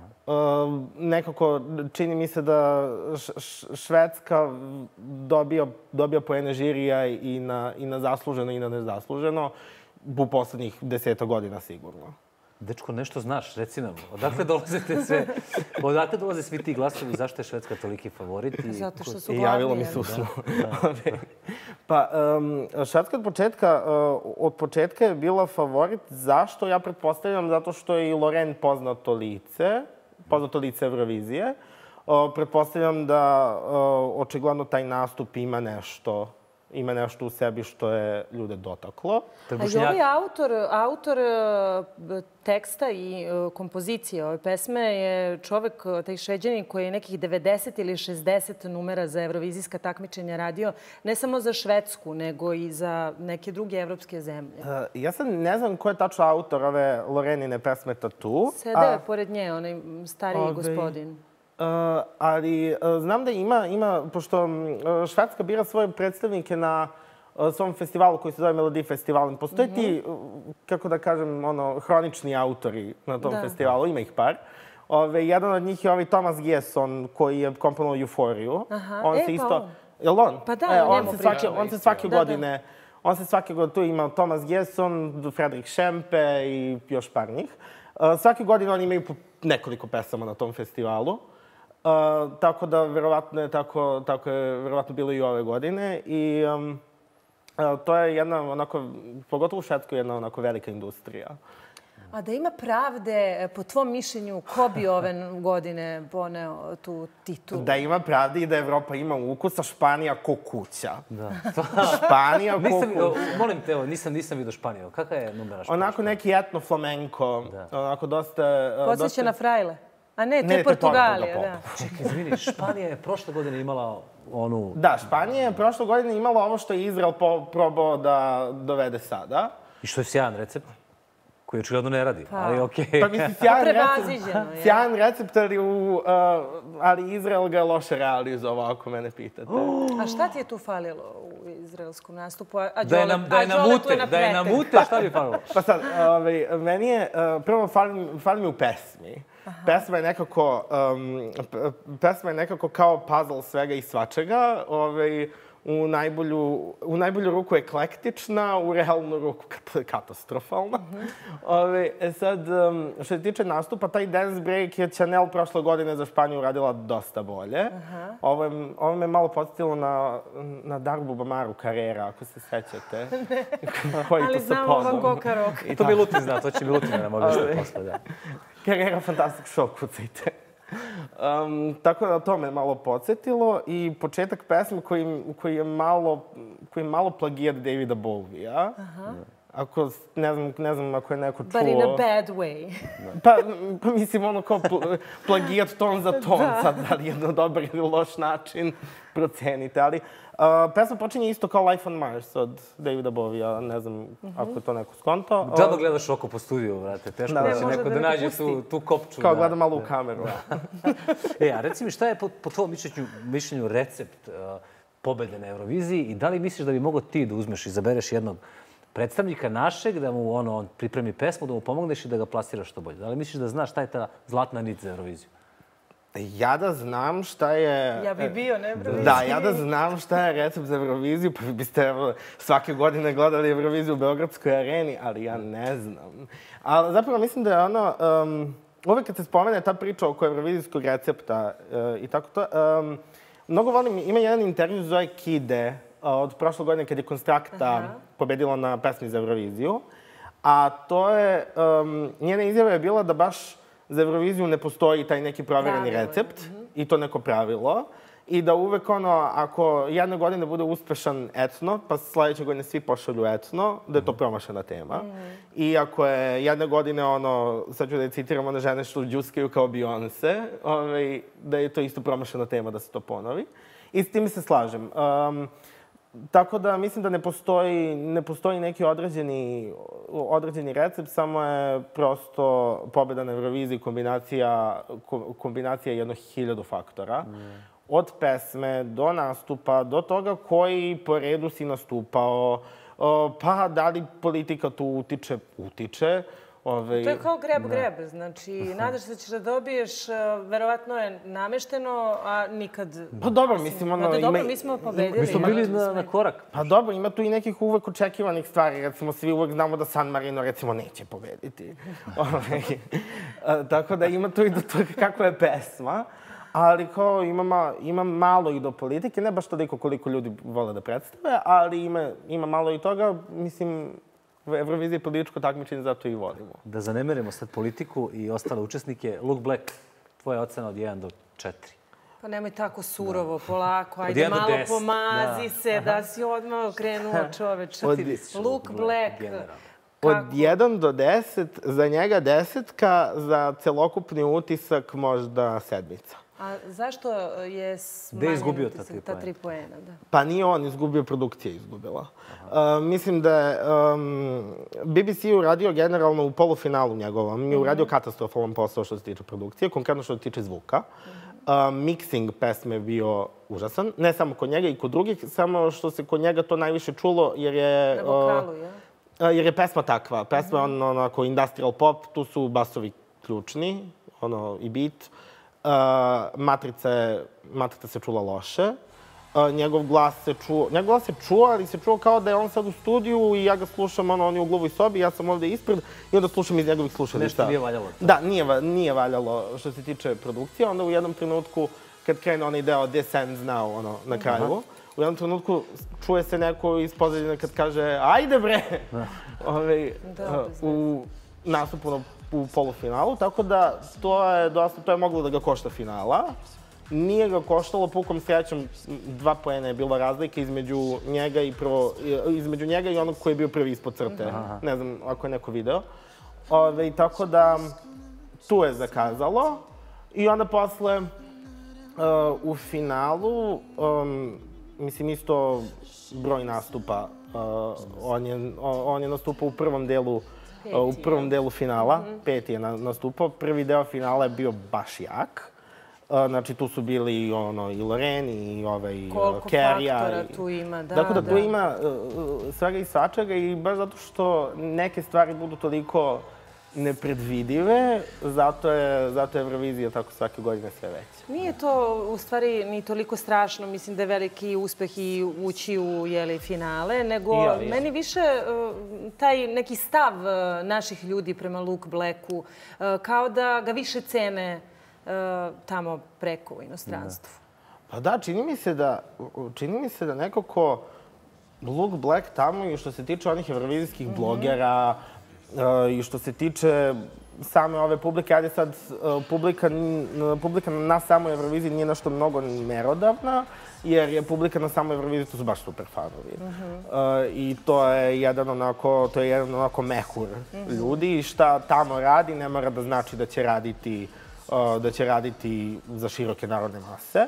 Nekako čini mi se da Švedska dobija poene žirija i na zasluženo i na nezasluženo u poslednjih 10 godina sigurno. Dečko, nešto znaš, reci nam. Odakle dolaze svi ti glasovi? Zašto je Švedska toliki favorit? Zato što su glavni. Javilo mi se uslo. Pa, Švedska od početka je bila favorit. Zašto? Ja pretpostavljam zato što je i Loren poznato lice Eurovizije. Pretpostavljam da očigledno taj nastup ima nešto u sebi što je ljude dotaklo. A i ovaj autor teksta i kompozicije ove pesme je čovek, taj Šveđanin koji je nekih 90 ili 60 numera za evrovizijska takmičenja radio, ne samo za Švedsku, nego i za neke druge evropske zemlje. Ja sad ne znam ko je tačno autor ove Lorenine pesme Tattoo. Sede pored nje, onaj stariji gospodin. Ali znam da ima, pošto Švedska bira svoje predstavnike na svom festivalu koji se zove Melodi Festival. Postoje ti, kako da kažem, hronični autori na tom festivalu, ima ih par. Jedan od njih je ovaj Thomas Gesson koji je komponovao Euforiju. On se isto... Jel on? Pa da, on se svake godine... On se svake godine, tu ima Thomas Gesson, Fredrik Šempe i još par njih. Svake godine oni imaju nekoliko pesama na tom festivalu. Tako da, verovatno je tako je verovatno bilo i ove godine. I to je jedna, onako, pogotovo u Švedskoj, jedna onako velika industrija. A da ima pravde, po tvom mišljenju, ko bi ove godine poneo tu titulu? Da ima pravde i da Evropa ima ukusa, Španija ko kuća. Španija ko kuća. Molim te, nisam vidio Španiju. Kakva je numera Španija? Onako neki etno-flamenko. Onako dosta... Podsjeća na Frajle. A ne, to je Portugalija, da. Čekaj, izvini, Španija je prošle godine imala onu... Da, Španija je prošle godine imala ovo što je Izrael probao da dovede sada. I što je sjajan recept? koji očigledno ne radi, ali okej. Pa mislim, sjajan recept, ali Izrael ga je loše realizovao, ako mene pitate. A šta ti je tu falilo u izraelskom nastupu? Da je namute, šta bi falilo? Pa sad, meni je, prvo fali mi u pesmi. Pesma je nekako kao puzzle svega i svačega. U najbolju ruku eklektična, u realnu ruku katastrofalna. Sad, što se tiče nastupa, taj dance break je Chanel prošle godine za Španiju uradila dosta bolje. Ovo me malo podsjetilo na Darbu Bamaru Carrera, ako se sećate. Ali znamo Van Gogh karaoke. To Milutin zna, to će Milutin nam objasniti posle, da. Carrera Fantastic Show, kucajte. Tako da to me malo podsjetilo i početak pesme koji je malo plagijat Davida Bowie-a. Ako, ne znam ako je neko čuo... But in a bad way. Pa mislim, ono kao plagijat ton za ton, sad da li je na dobar ili loš način, procenite, ali... Pesma počinje isto kao Life on Mars od Davida Bowie-a, ne znam ako je to neko skontao. Džaba gledaš oko po studiju, vrate, teško da će neko da nađe tu kopču. Kao gledam malo u kameru. A reci mi, šta je po tvojom mišljenju recept pobede na Euroviziji i da li misliš da bi mogo ti da uzmeš i izabereš jednog predstavnika našeg, da mu on pripremi pesmu, da mu pomogneš i da ga plasiraš što bolje? Da li misliš da znaš šta je ta zlatna nit za Euroviziju? Ja da znam šta je... Ja bi bio na Euroviziji. Da, ja da znam šta je recept za Euroviziju, pa biste svake godine gledali Euroviziju u Beogradskoj areni, ali ja ne znam. Ali zapravo mislim da je ono... Uvek kad se spomene ta priča oko eurovizijskog recepta i tako to, mnogo volim, ima jedan intervju Zoe Kide od prošle godine kad je Konstrakta pobedila na pesmi za Euroviziju, a to je, njena izjava je bila da baš za Euroviziju ne postoji taj neki provereni recept i to neko pravilo. I da uvek ako jedne godine bude uspešan etno, pa sledeće godine svi pošalju etno, da je to promašena tema. I ako je jedne godine sad ću da je citiram, one žene što džuskaju kao Beyoncé, da je to isto promašena tema da se to ponovi. I s tim se slažem. Tako da mislim da ne postoji neki određeni recept, samo je prosto pobeda na Euroviziji kombinacija jedno 1000 faktora. Od pesme do nastupa, do toga koji po redu si nastupao, pa da li politika tu utiče. To je kao greb. Znači, nadaš se da ćeš da dobiješ, verovatno je namešteno, a nikad... Pa dobro, mislim, mi smo pobedili. Mi smo bili na korak. Pa dobro, ima tu i nekih uvek očekivanih stvari. Recimo, svi uvek znamo da San Marino, recimo, neće pobediti. Tako da ima tu i do toga kakva je pesma. Ali kao ima malo i do politike, ne baš toliko koliko ljudi vole da predstave, ali ima malo i toga, mislim, Eurovizija je političko takmičenje, zato i volimo. Da zanemerimo sad politiku i ostale učesnike. Luke Black, tvoja ocena od 1 do 4. Pa nemoj tako surovo, polako, ajde malo pomazi se, da si odmah okrenuo čoveče. Luke Black. Od 1 do 10, za njega 10, za celokupni utisak možda 7. A zašto je smanjen ta 3 poena? Pa nije on izgubio, produkcija izgubila. Mislim da je BBC uradio generalno u polufinalu njegovom, je uradio katastrofalan posao što se tiče produkcije, konkretno što se tiče zvuka. Mixing pesme je bio užasan, ne samo kod njega i kod drugih, samo što se kod njega to najviše čulo jer je... Na vokalu, ja? Jer je pesma takva. Pesma je onako industrial pop, tu su basovi ključni, i beat. Matrica se čula loše. Njegov glas se čuo, ali se čuo kao da je on sad u studiju i ja ga slušam, on je u glavoj sobi, ja sam ovde ispred i onda slušam iz njegovih slušališta. Nešto nije valjalo. Da, nije valjalo što se tiče produkcije. Onda u jednom trenutku, kad krene onaj deo This Ends Now, na kraju, u jednom trenutku čuje se neko iz pozadine kad kaže ajde bre! U nastupu u polufinalu, tako da to je moglo da ga košta finala. Nije ga koštalo, pukom srećom, 2 poena je bila razlika između njega i onog koji je bio prvi ispod crte. Ne znam ako je neko video. Tako da tu je zakazalo. I onda posle u finalu, mislim isto broj nastupa, on je nastupao u prvom delu u prvom delu finala. 5 je nastupao. Prvi deo finala je bio baš jak. Znači, tu su bili i Loren i Kerrija. Koliko faktora tu ima, da. Dakle, tu ima svega i svačega i baš zato što neke stvari budu toliko nepredvidive, zato je Eurovizija tako svake godine sve veća. Nije to u stvari ni toliko strašno, mislim da je veliki uspeh i ući u finale, nego meni više taj neki stav naših ljudi prema Luke Blacku, kao da ga više cene tamo preko u inostranstvu. Pa da, čini mi se da neko ko Luke Black tamo i što se tiče onih evrovizijskih blogera i što se tiče same ove publike, ajde sad, publika na samoj Euroviziji nije nešto mnogo merodavna, jer je publika na samoj Euroviziji, to su baš super fanovi. I to je jedan onako mehur ljudi i šta tamo radi ne mora da znači da će raditi za široke narodne mase.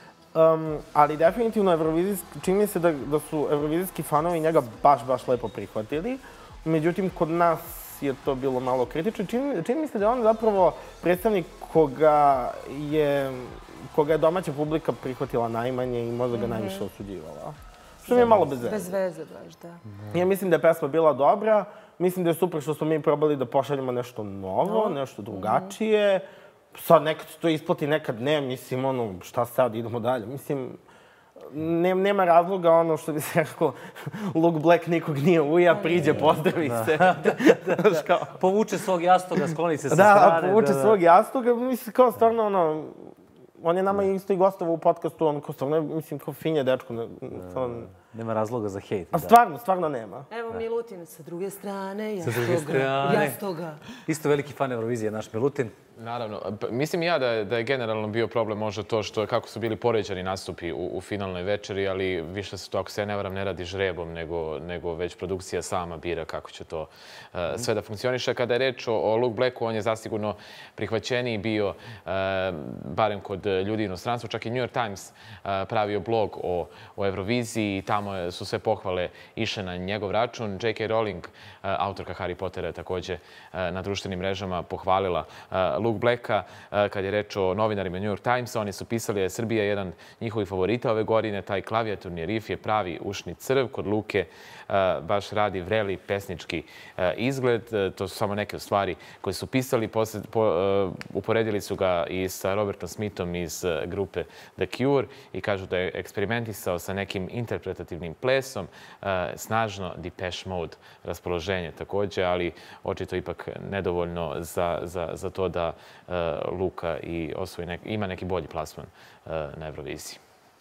Ali definitivno čini mi se da su evrovizijski fanovi njega baš lepo prihvatili. Međutim, kod nas je to bilo malo kritično. Čini mi se da je on zapravo predstavnik koga je domaća publika prihvatila najmanje i možda ga najviše osuđivala. Što mi je malo bez veze. Bez veze, baš, da. Ja mislim da je pesma bila dobra. Mislim da je super što smo mi probali da pošaljemo nešto novo, nešto drugačije. Sad nekad se to isplati, nekad ne. Mislim, šta sad, idemo dalje. Mislim, nema razloga, što bi se rekao, Luke Black nikog nije uja, priđe, pozdravi se. Povuče svog jastoga, skloni se sa strane. Da, povuče svog jastoga. Mislim, kao stvarno, on je nama isto i gostovao u podcastu, on kao stvarno, mislim, kao finje dečko. Nema razloga za hejt. A stvarno nema. Evo Milutin sa druge strane, jastoga. Isto veliki fan Eurovizije, naš Milutin. Naravno. Mislim ja da je generalno bio problem možda to kako su bili poređani nastupi u finalnoj večeri, ali više se to, ako se ne varam, ne radi žrebom, nego već produkcija sama bira kako će to sve da funkcioniše. Kada je reč o Luke Blacku, on je zasigurno prihvaćeniji bio, barem kod ljudi u inostranstvu. Čak i New York Times pravio blog o Euroviziji i tamo su sve pohvale išle na njegov račun. J.K. Rowling, autorka Harry Pottera, je takođe na društvenim mrežama pohvalila Luke Blacka. Kad je reč o novinarima New York Timesa, oni su pisali da je Srbija jedan njihovih favorita ove godine. Taj klavijaturni rif je pravi ušni crv. Kod Luke baš radi vreli pesnički izgled. To su samo neke stvari koje su pisali. Uporedili su ga i sa Robertom Smithom iz grupe The Cure i kažu da je eksperimentisao sa nekim interpretativnim plesom. Snažno Depeche Mode raspoloženje takođe, ali očito ipak nedovoljno za to da Luka ima neki bolji plasman na Euroviziji.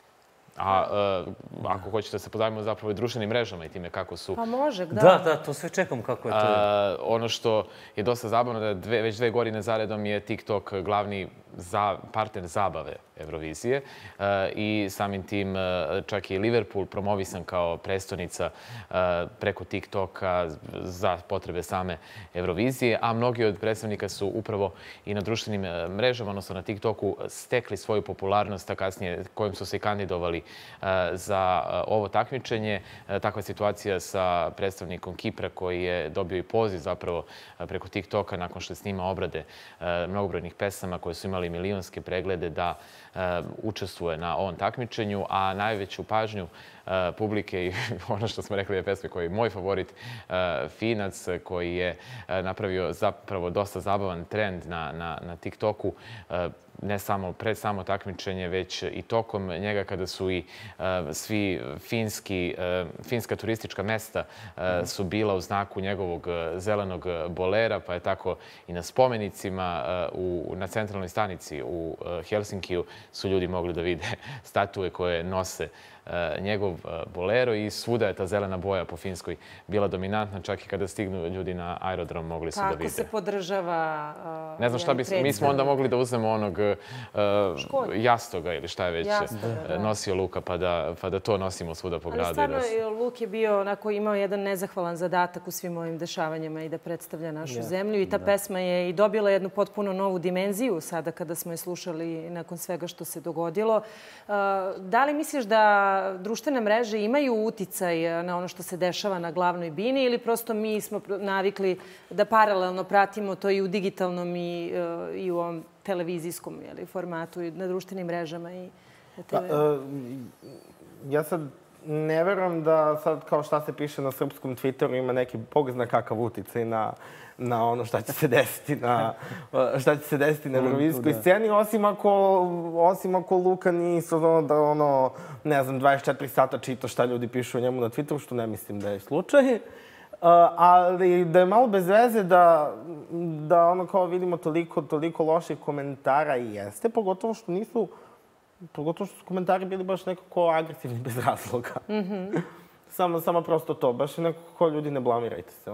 A ako hoćete da se pozabavimo zapravo i društvenim mrežama i time kako su... Pa može, da. Da, to sve čekam kako je to. Ono što je dosta zabavno da već 2 godine zaredom je TikTok glavni partner zabave Eurovizije i samim tim čak i Liverpool promovisan kao prestonica preko TikToka za potrebe same Eurovizije, a mnogi od predstavnika su upravo i na društvenim mrežama, odnosno na TikToku, stekli svoju popularnost, a kasnije kojim su se i kandidovali za ovo takmičenje. Takva je situacija sa predstavnikom Kipra koji je dobio i poziv zapravo preko TikToka nakon što je snimao obrade mnogobrojnih pesama koje su imali milionske preglede da učestvuje na ovom takmičenju, a najveću pažnju publike i ono što smo rekli je pesme koji je moj favorit, Finac, koji je napravio zapravo dosta zabavan trend na TikToku, ne samo pred samo takmičenje, već i tokom njega kada su i svi finska turistička mesta su bila u znaku njegovog zelenog bolera, pa je tako i na spomenicima na centralnoj stanici u Helsinkiju su ljudi mogli da vide statue koje nose njegov bolero i svuda je ta zelena boja po Finskoj bila dominantna, čak i kada stignu ljudi na aerodrom mogli su da vide. Tako se podržava... Ne znam šta mi smo onda mogli da uzmemo onog jastoga ili šta je već nosio Luka pa da to nosimo svuda po gradu. Ali stvarno Luk je bio imao jedan nezahvalan zadatak u svim ovim dešavanjima i da predstavlja našu zemlju i ta pesma je i dobila jednu potpuno novu dimenziju sada kada smo je slušali nakon svega što se dogodilo. Da li misliš da društvene mreže imaju uticaj na ono što se dešava na glavnoj bini ili prosto mi smo navikli da paralelno pratimo to i u digitalnom i u ovom televizijskom formatu i na društvenim mrežama i na TV? Ja sad ne verujem da sad kao šta se piše na srpskom Twitteru ima neki bog zna kakav uticaj na ono šta će se desiti na Eurovizijskoj sceni, osim ako Luka nije da ne znam, 24 sata čita šta ljudi pišu o njemu na Twitteru, što ne mislim da je slučaj. Ali da je malo bez veze da ono kao vidimo toliko loših komentara i jeste, pogotovo što su komentari bili baš nekako agresivni bez razloga. Samo prosto to. Baš je nekako ljudi ne blamirajte se.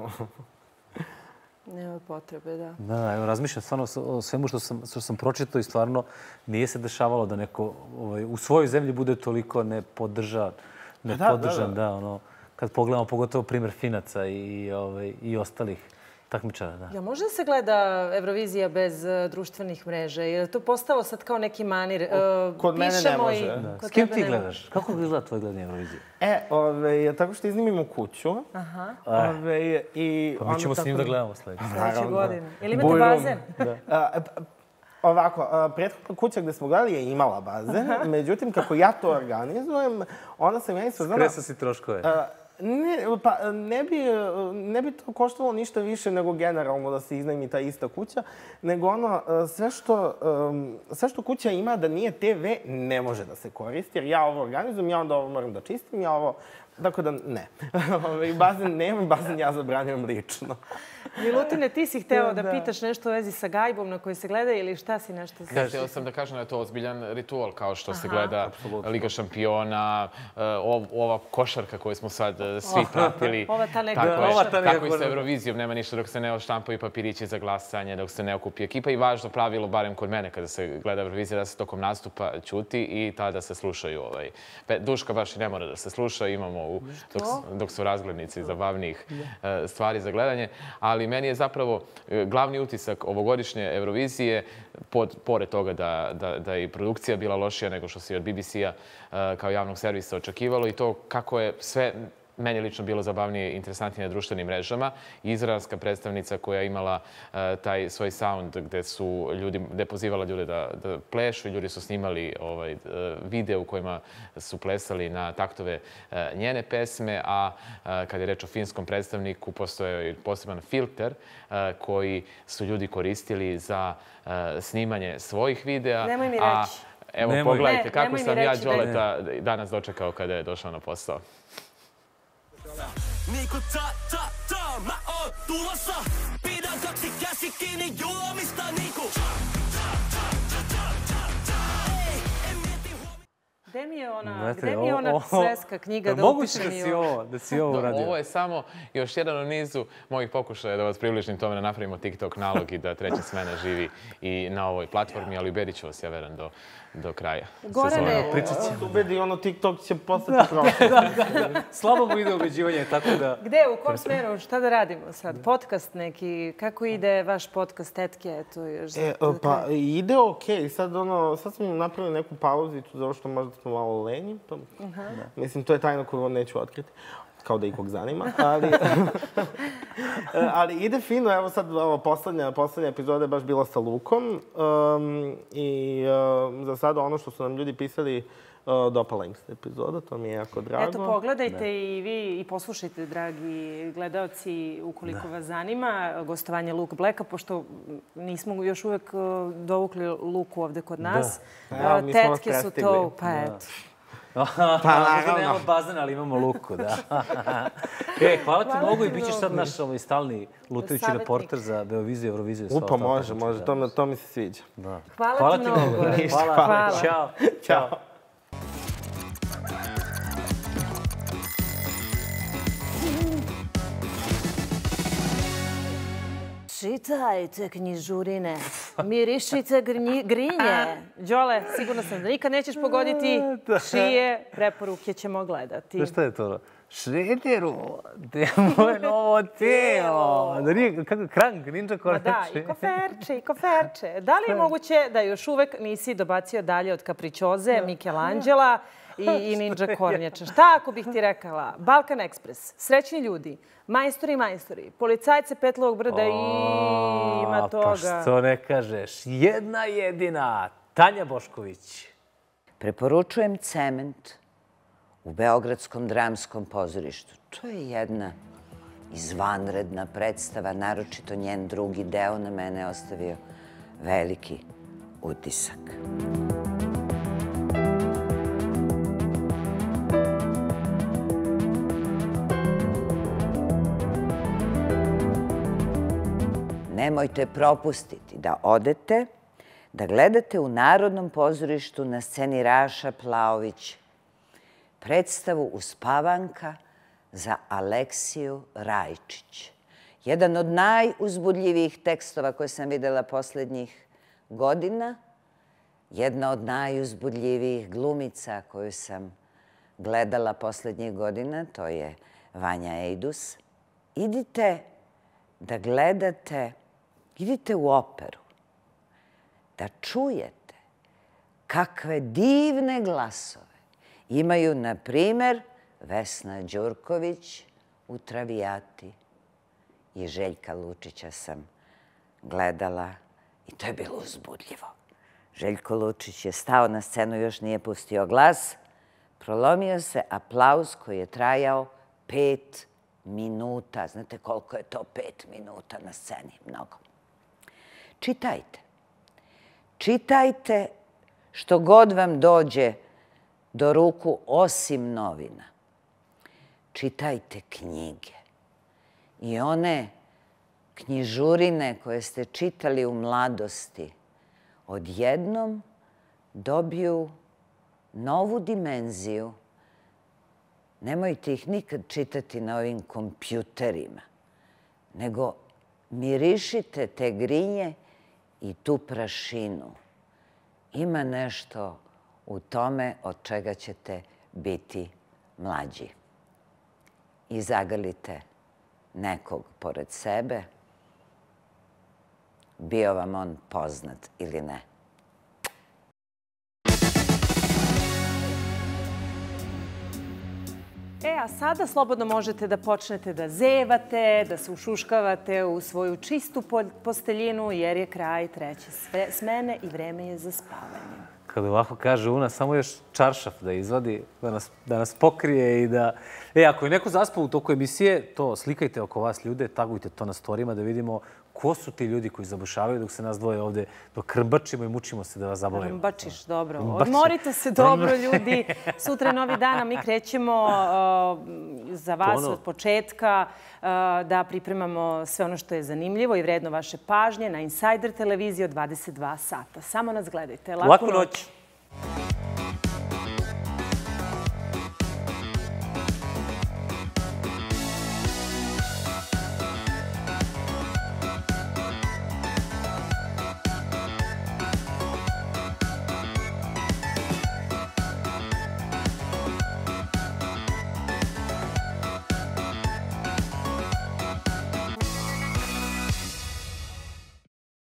Nema potrebe, da. Da, evo, razmišljam stvarno o svemu što sam pročitao i stvarno nije se dešavalo da neko u svojoj zemlji bude toliko nepodržan. Da, ono, kad pogledamo pogotovo primjer Finaca i ostalih takmičara, da. Ja, može da se gleda Eurovizija bez društvenih mreža? Je li to postalo sad kao neki manir? Kod mene ne može. S kim ti gledaš? Kako gleda tvoj gledanje Eurovizije? Tako što iznimimo kuću. Pa mi ćemo s njim da gledamo sledeće. Sljedeće godine. Ili imate bazen? Ovako, prethodna kuća gde smo gledali je imala bazen. Međutim, kako ja to organizujem, onda se meni saznala... Skresa si troškove. Ne bi to koštalo ništa više nego generalno da se iznajmi ta ista kuća, nego ono, sve što kuća ima da nije TV ne može da se koristi, jer ja ovo organizujem, ja onda ovo moram da čistim, ja ovo... Tako da ne. Bazen nema, bazen ja zabranjujem lično. Milutine, ti si hteo da pitaš nešto u vezi sa gajbom na kojoj se gleda ili šta si nešto... Htio sam da kažem da je to ozbiljan ritual, kao što se gleda Liga šampiona, ova košarka koju smo sad svi pratili. Tako i sa Eurovizijom, nema ništa dok se ne oštampaju papirići za glasanje, dok se ne okupi ekipa. I važno pravilo, barem kod mene, kada se gleda Eurovizija, da se tokom nastupa ćuti i tada se slušaju. Duška baš i ne mora da se sluša, imamo dok su razglednici zabavnijih stvari za gledanje. Ali meni je zapravo glavni utisak ovogodišnje Eurovizije, pored toga da je i produkcija bila lošija nego što se od BBC-a kao javnog servisa očekivalo i to kako je sve meni lično bilo zabavnije i interesantnije na društvenim mrežama. Izraelska predstavnica koja je imala taj svoj sound gde je pozivala ljude da plešu i ljudi su snimali video u kojima su plesali na taktove njene pesme, a kad je reč o finskom predstavniku, postoje poseban filter koji su ljudi koristili za snimanje svojih videa. Nemoj mi reći. Evo, pogledajte kako sam ja Đoleta danas dočekao kada je došao na posao. Niinku mä oon tulossa. Pidän kaksi käsi kiinni juomista niinku. Gde mi je ona sveska knjiga da upišem i ovo? Da si ovo uradio. Ovo je samo još jedan u nizu mojih pokušaja da vas približim tome da napravimo TikTok nalog i da treća smena živi i na ovoj platformi, ali ubedit ću vas, ja verujem, do kraja. Gorane, ubedi, TikTok će postati prošlo. Slabo mu ide ubeđivanje, tako da... Gde, u kom smeru, šta da radimo sad? Podcast neki, kako ide vaš podcast tetke? Pa ide okej, sad smo napravili neku pauzicu, zato što možda smo malo lenji. Mislim, to je tajna koju neću otkriti. Kao da ikog zanima, ali ide fino. Evo sad, poslednja epizoda je baš bila sa Lukom i za sada ono što su nam ljudi pisali, dopala im se epizoda, to mi je jako drago. Eto, pogledajte i vi i poslušajte, dragi gledalci, ukoliko vas zanima, gostovanje Luke Blacka, pošto nismo još uvek dovukli Luku ovde kod nas. Tetke su to, pa eto. Možda nemamo bazen, ali imamo Luku, da. Hvala ti mnogo i bit ćeš sad naš stalni lutajući reporter za Beoviziju, Euroviziju. Upa, može, to mi se sviđa. Hvala ti mnogo. Hvala. Ćao. Čitajte knjižurine. Mirišice grinje. Đole, sigurno sam da nikad nećeš pogoditi čije preporuke ćemo gledati. Znaš šta je to? Šrederu, gde je moje novo tijelo? Da nije, kako Krang, Ninja Korneče? Da, i koferče. Da li je moguće da još uvek nisi dobacio dalje od Kapričoze, Michelangela i Ninja Kornjača? Šta ako bih ti rekala? Balkan Express, Srećni ljudi, Majstori, Policajce Petlovog brda i ima toga. Pa što ne kažeš? Jedna jedina, Tanja Bošković. Preporučujem Cement u Beogradskom dramskom pozorištu. To je jedna izvanredna predstava, naročito njen drugi deo na mene ostavio veliki utisak. Nemojte propustiti da odete, da gledate u Narodnom pozorištu na sceni Raša Plaović predstavu Uspavanka za Aleksiju Rajčić. Jedan od najuzbudljivijih tekstova koje sam videla poslednjih godina, jedna od najuzbudljivijih glumica koju sam gledala poslednjih godina, to je Vanja Ejdus. Idite da gledate, idite u operu, da čujete kakve divne glasove imaju, na primer, Vesna Đurković u Travijati i Željka Lučića sam gledala i to je bilo uzbudljivo. Željko Lučić je stao na scenu, još nije pustio glas, prolomio se aplauz koji je trajao 5 minuta. Znate koliko je to 5 minuta na sceni? Mnogo. Čitajte. Čitajte što god vam dođe do ruku osim novina. Čitajte knjige. I one knjižurine koje ste čitali u mladosti odjednom dobiju novu dimenziju. Nemojte ih nikad čitati na ovim kompjuterima, nego mirišite te grinje i tu prašinu. Ima nešto u tome od čega ćete biti mlađi. I zagrlite nekog pored sebe, bio vam on poznat ili ne. A sada slobodno možete da počnete da zevate, da se ušuškavate u svoju čistu posteljinu, jer je kraj treće smene i vreme je za spavanje. Kada ovako kaže Una, samo još čaršaf da izvadi, da nas pokrije i da... Ako je neko zaspao u toku emisije, to slikajte oko vas ljude, tagujte to na storijima da vidimo ko su ti ljudi koji zabušavaju dok se nas dvoje ovde dok krmbačimo i mučimo se da vas zabavimo. Krmbačiš, dobro. Odmorite se dobro, ljudi. Sutra je novi dan, a mi krećemo za vas od početka da pripremamo sve ono što je zanimljivo i vredno vaše pažnje na Insider televiziji od 22 sata. Samo nas gledajte. Laku noć!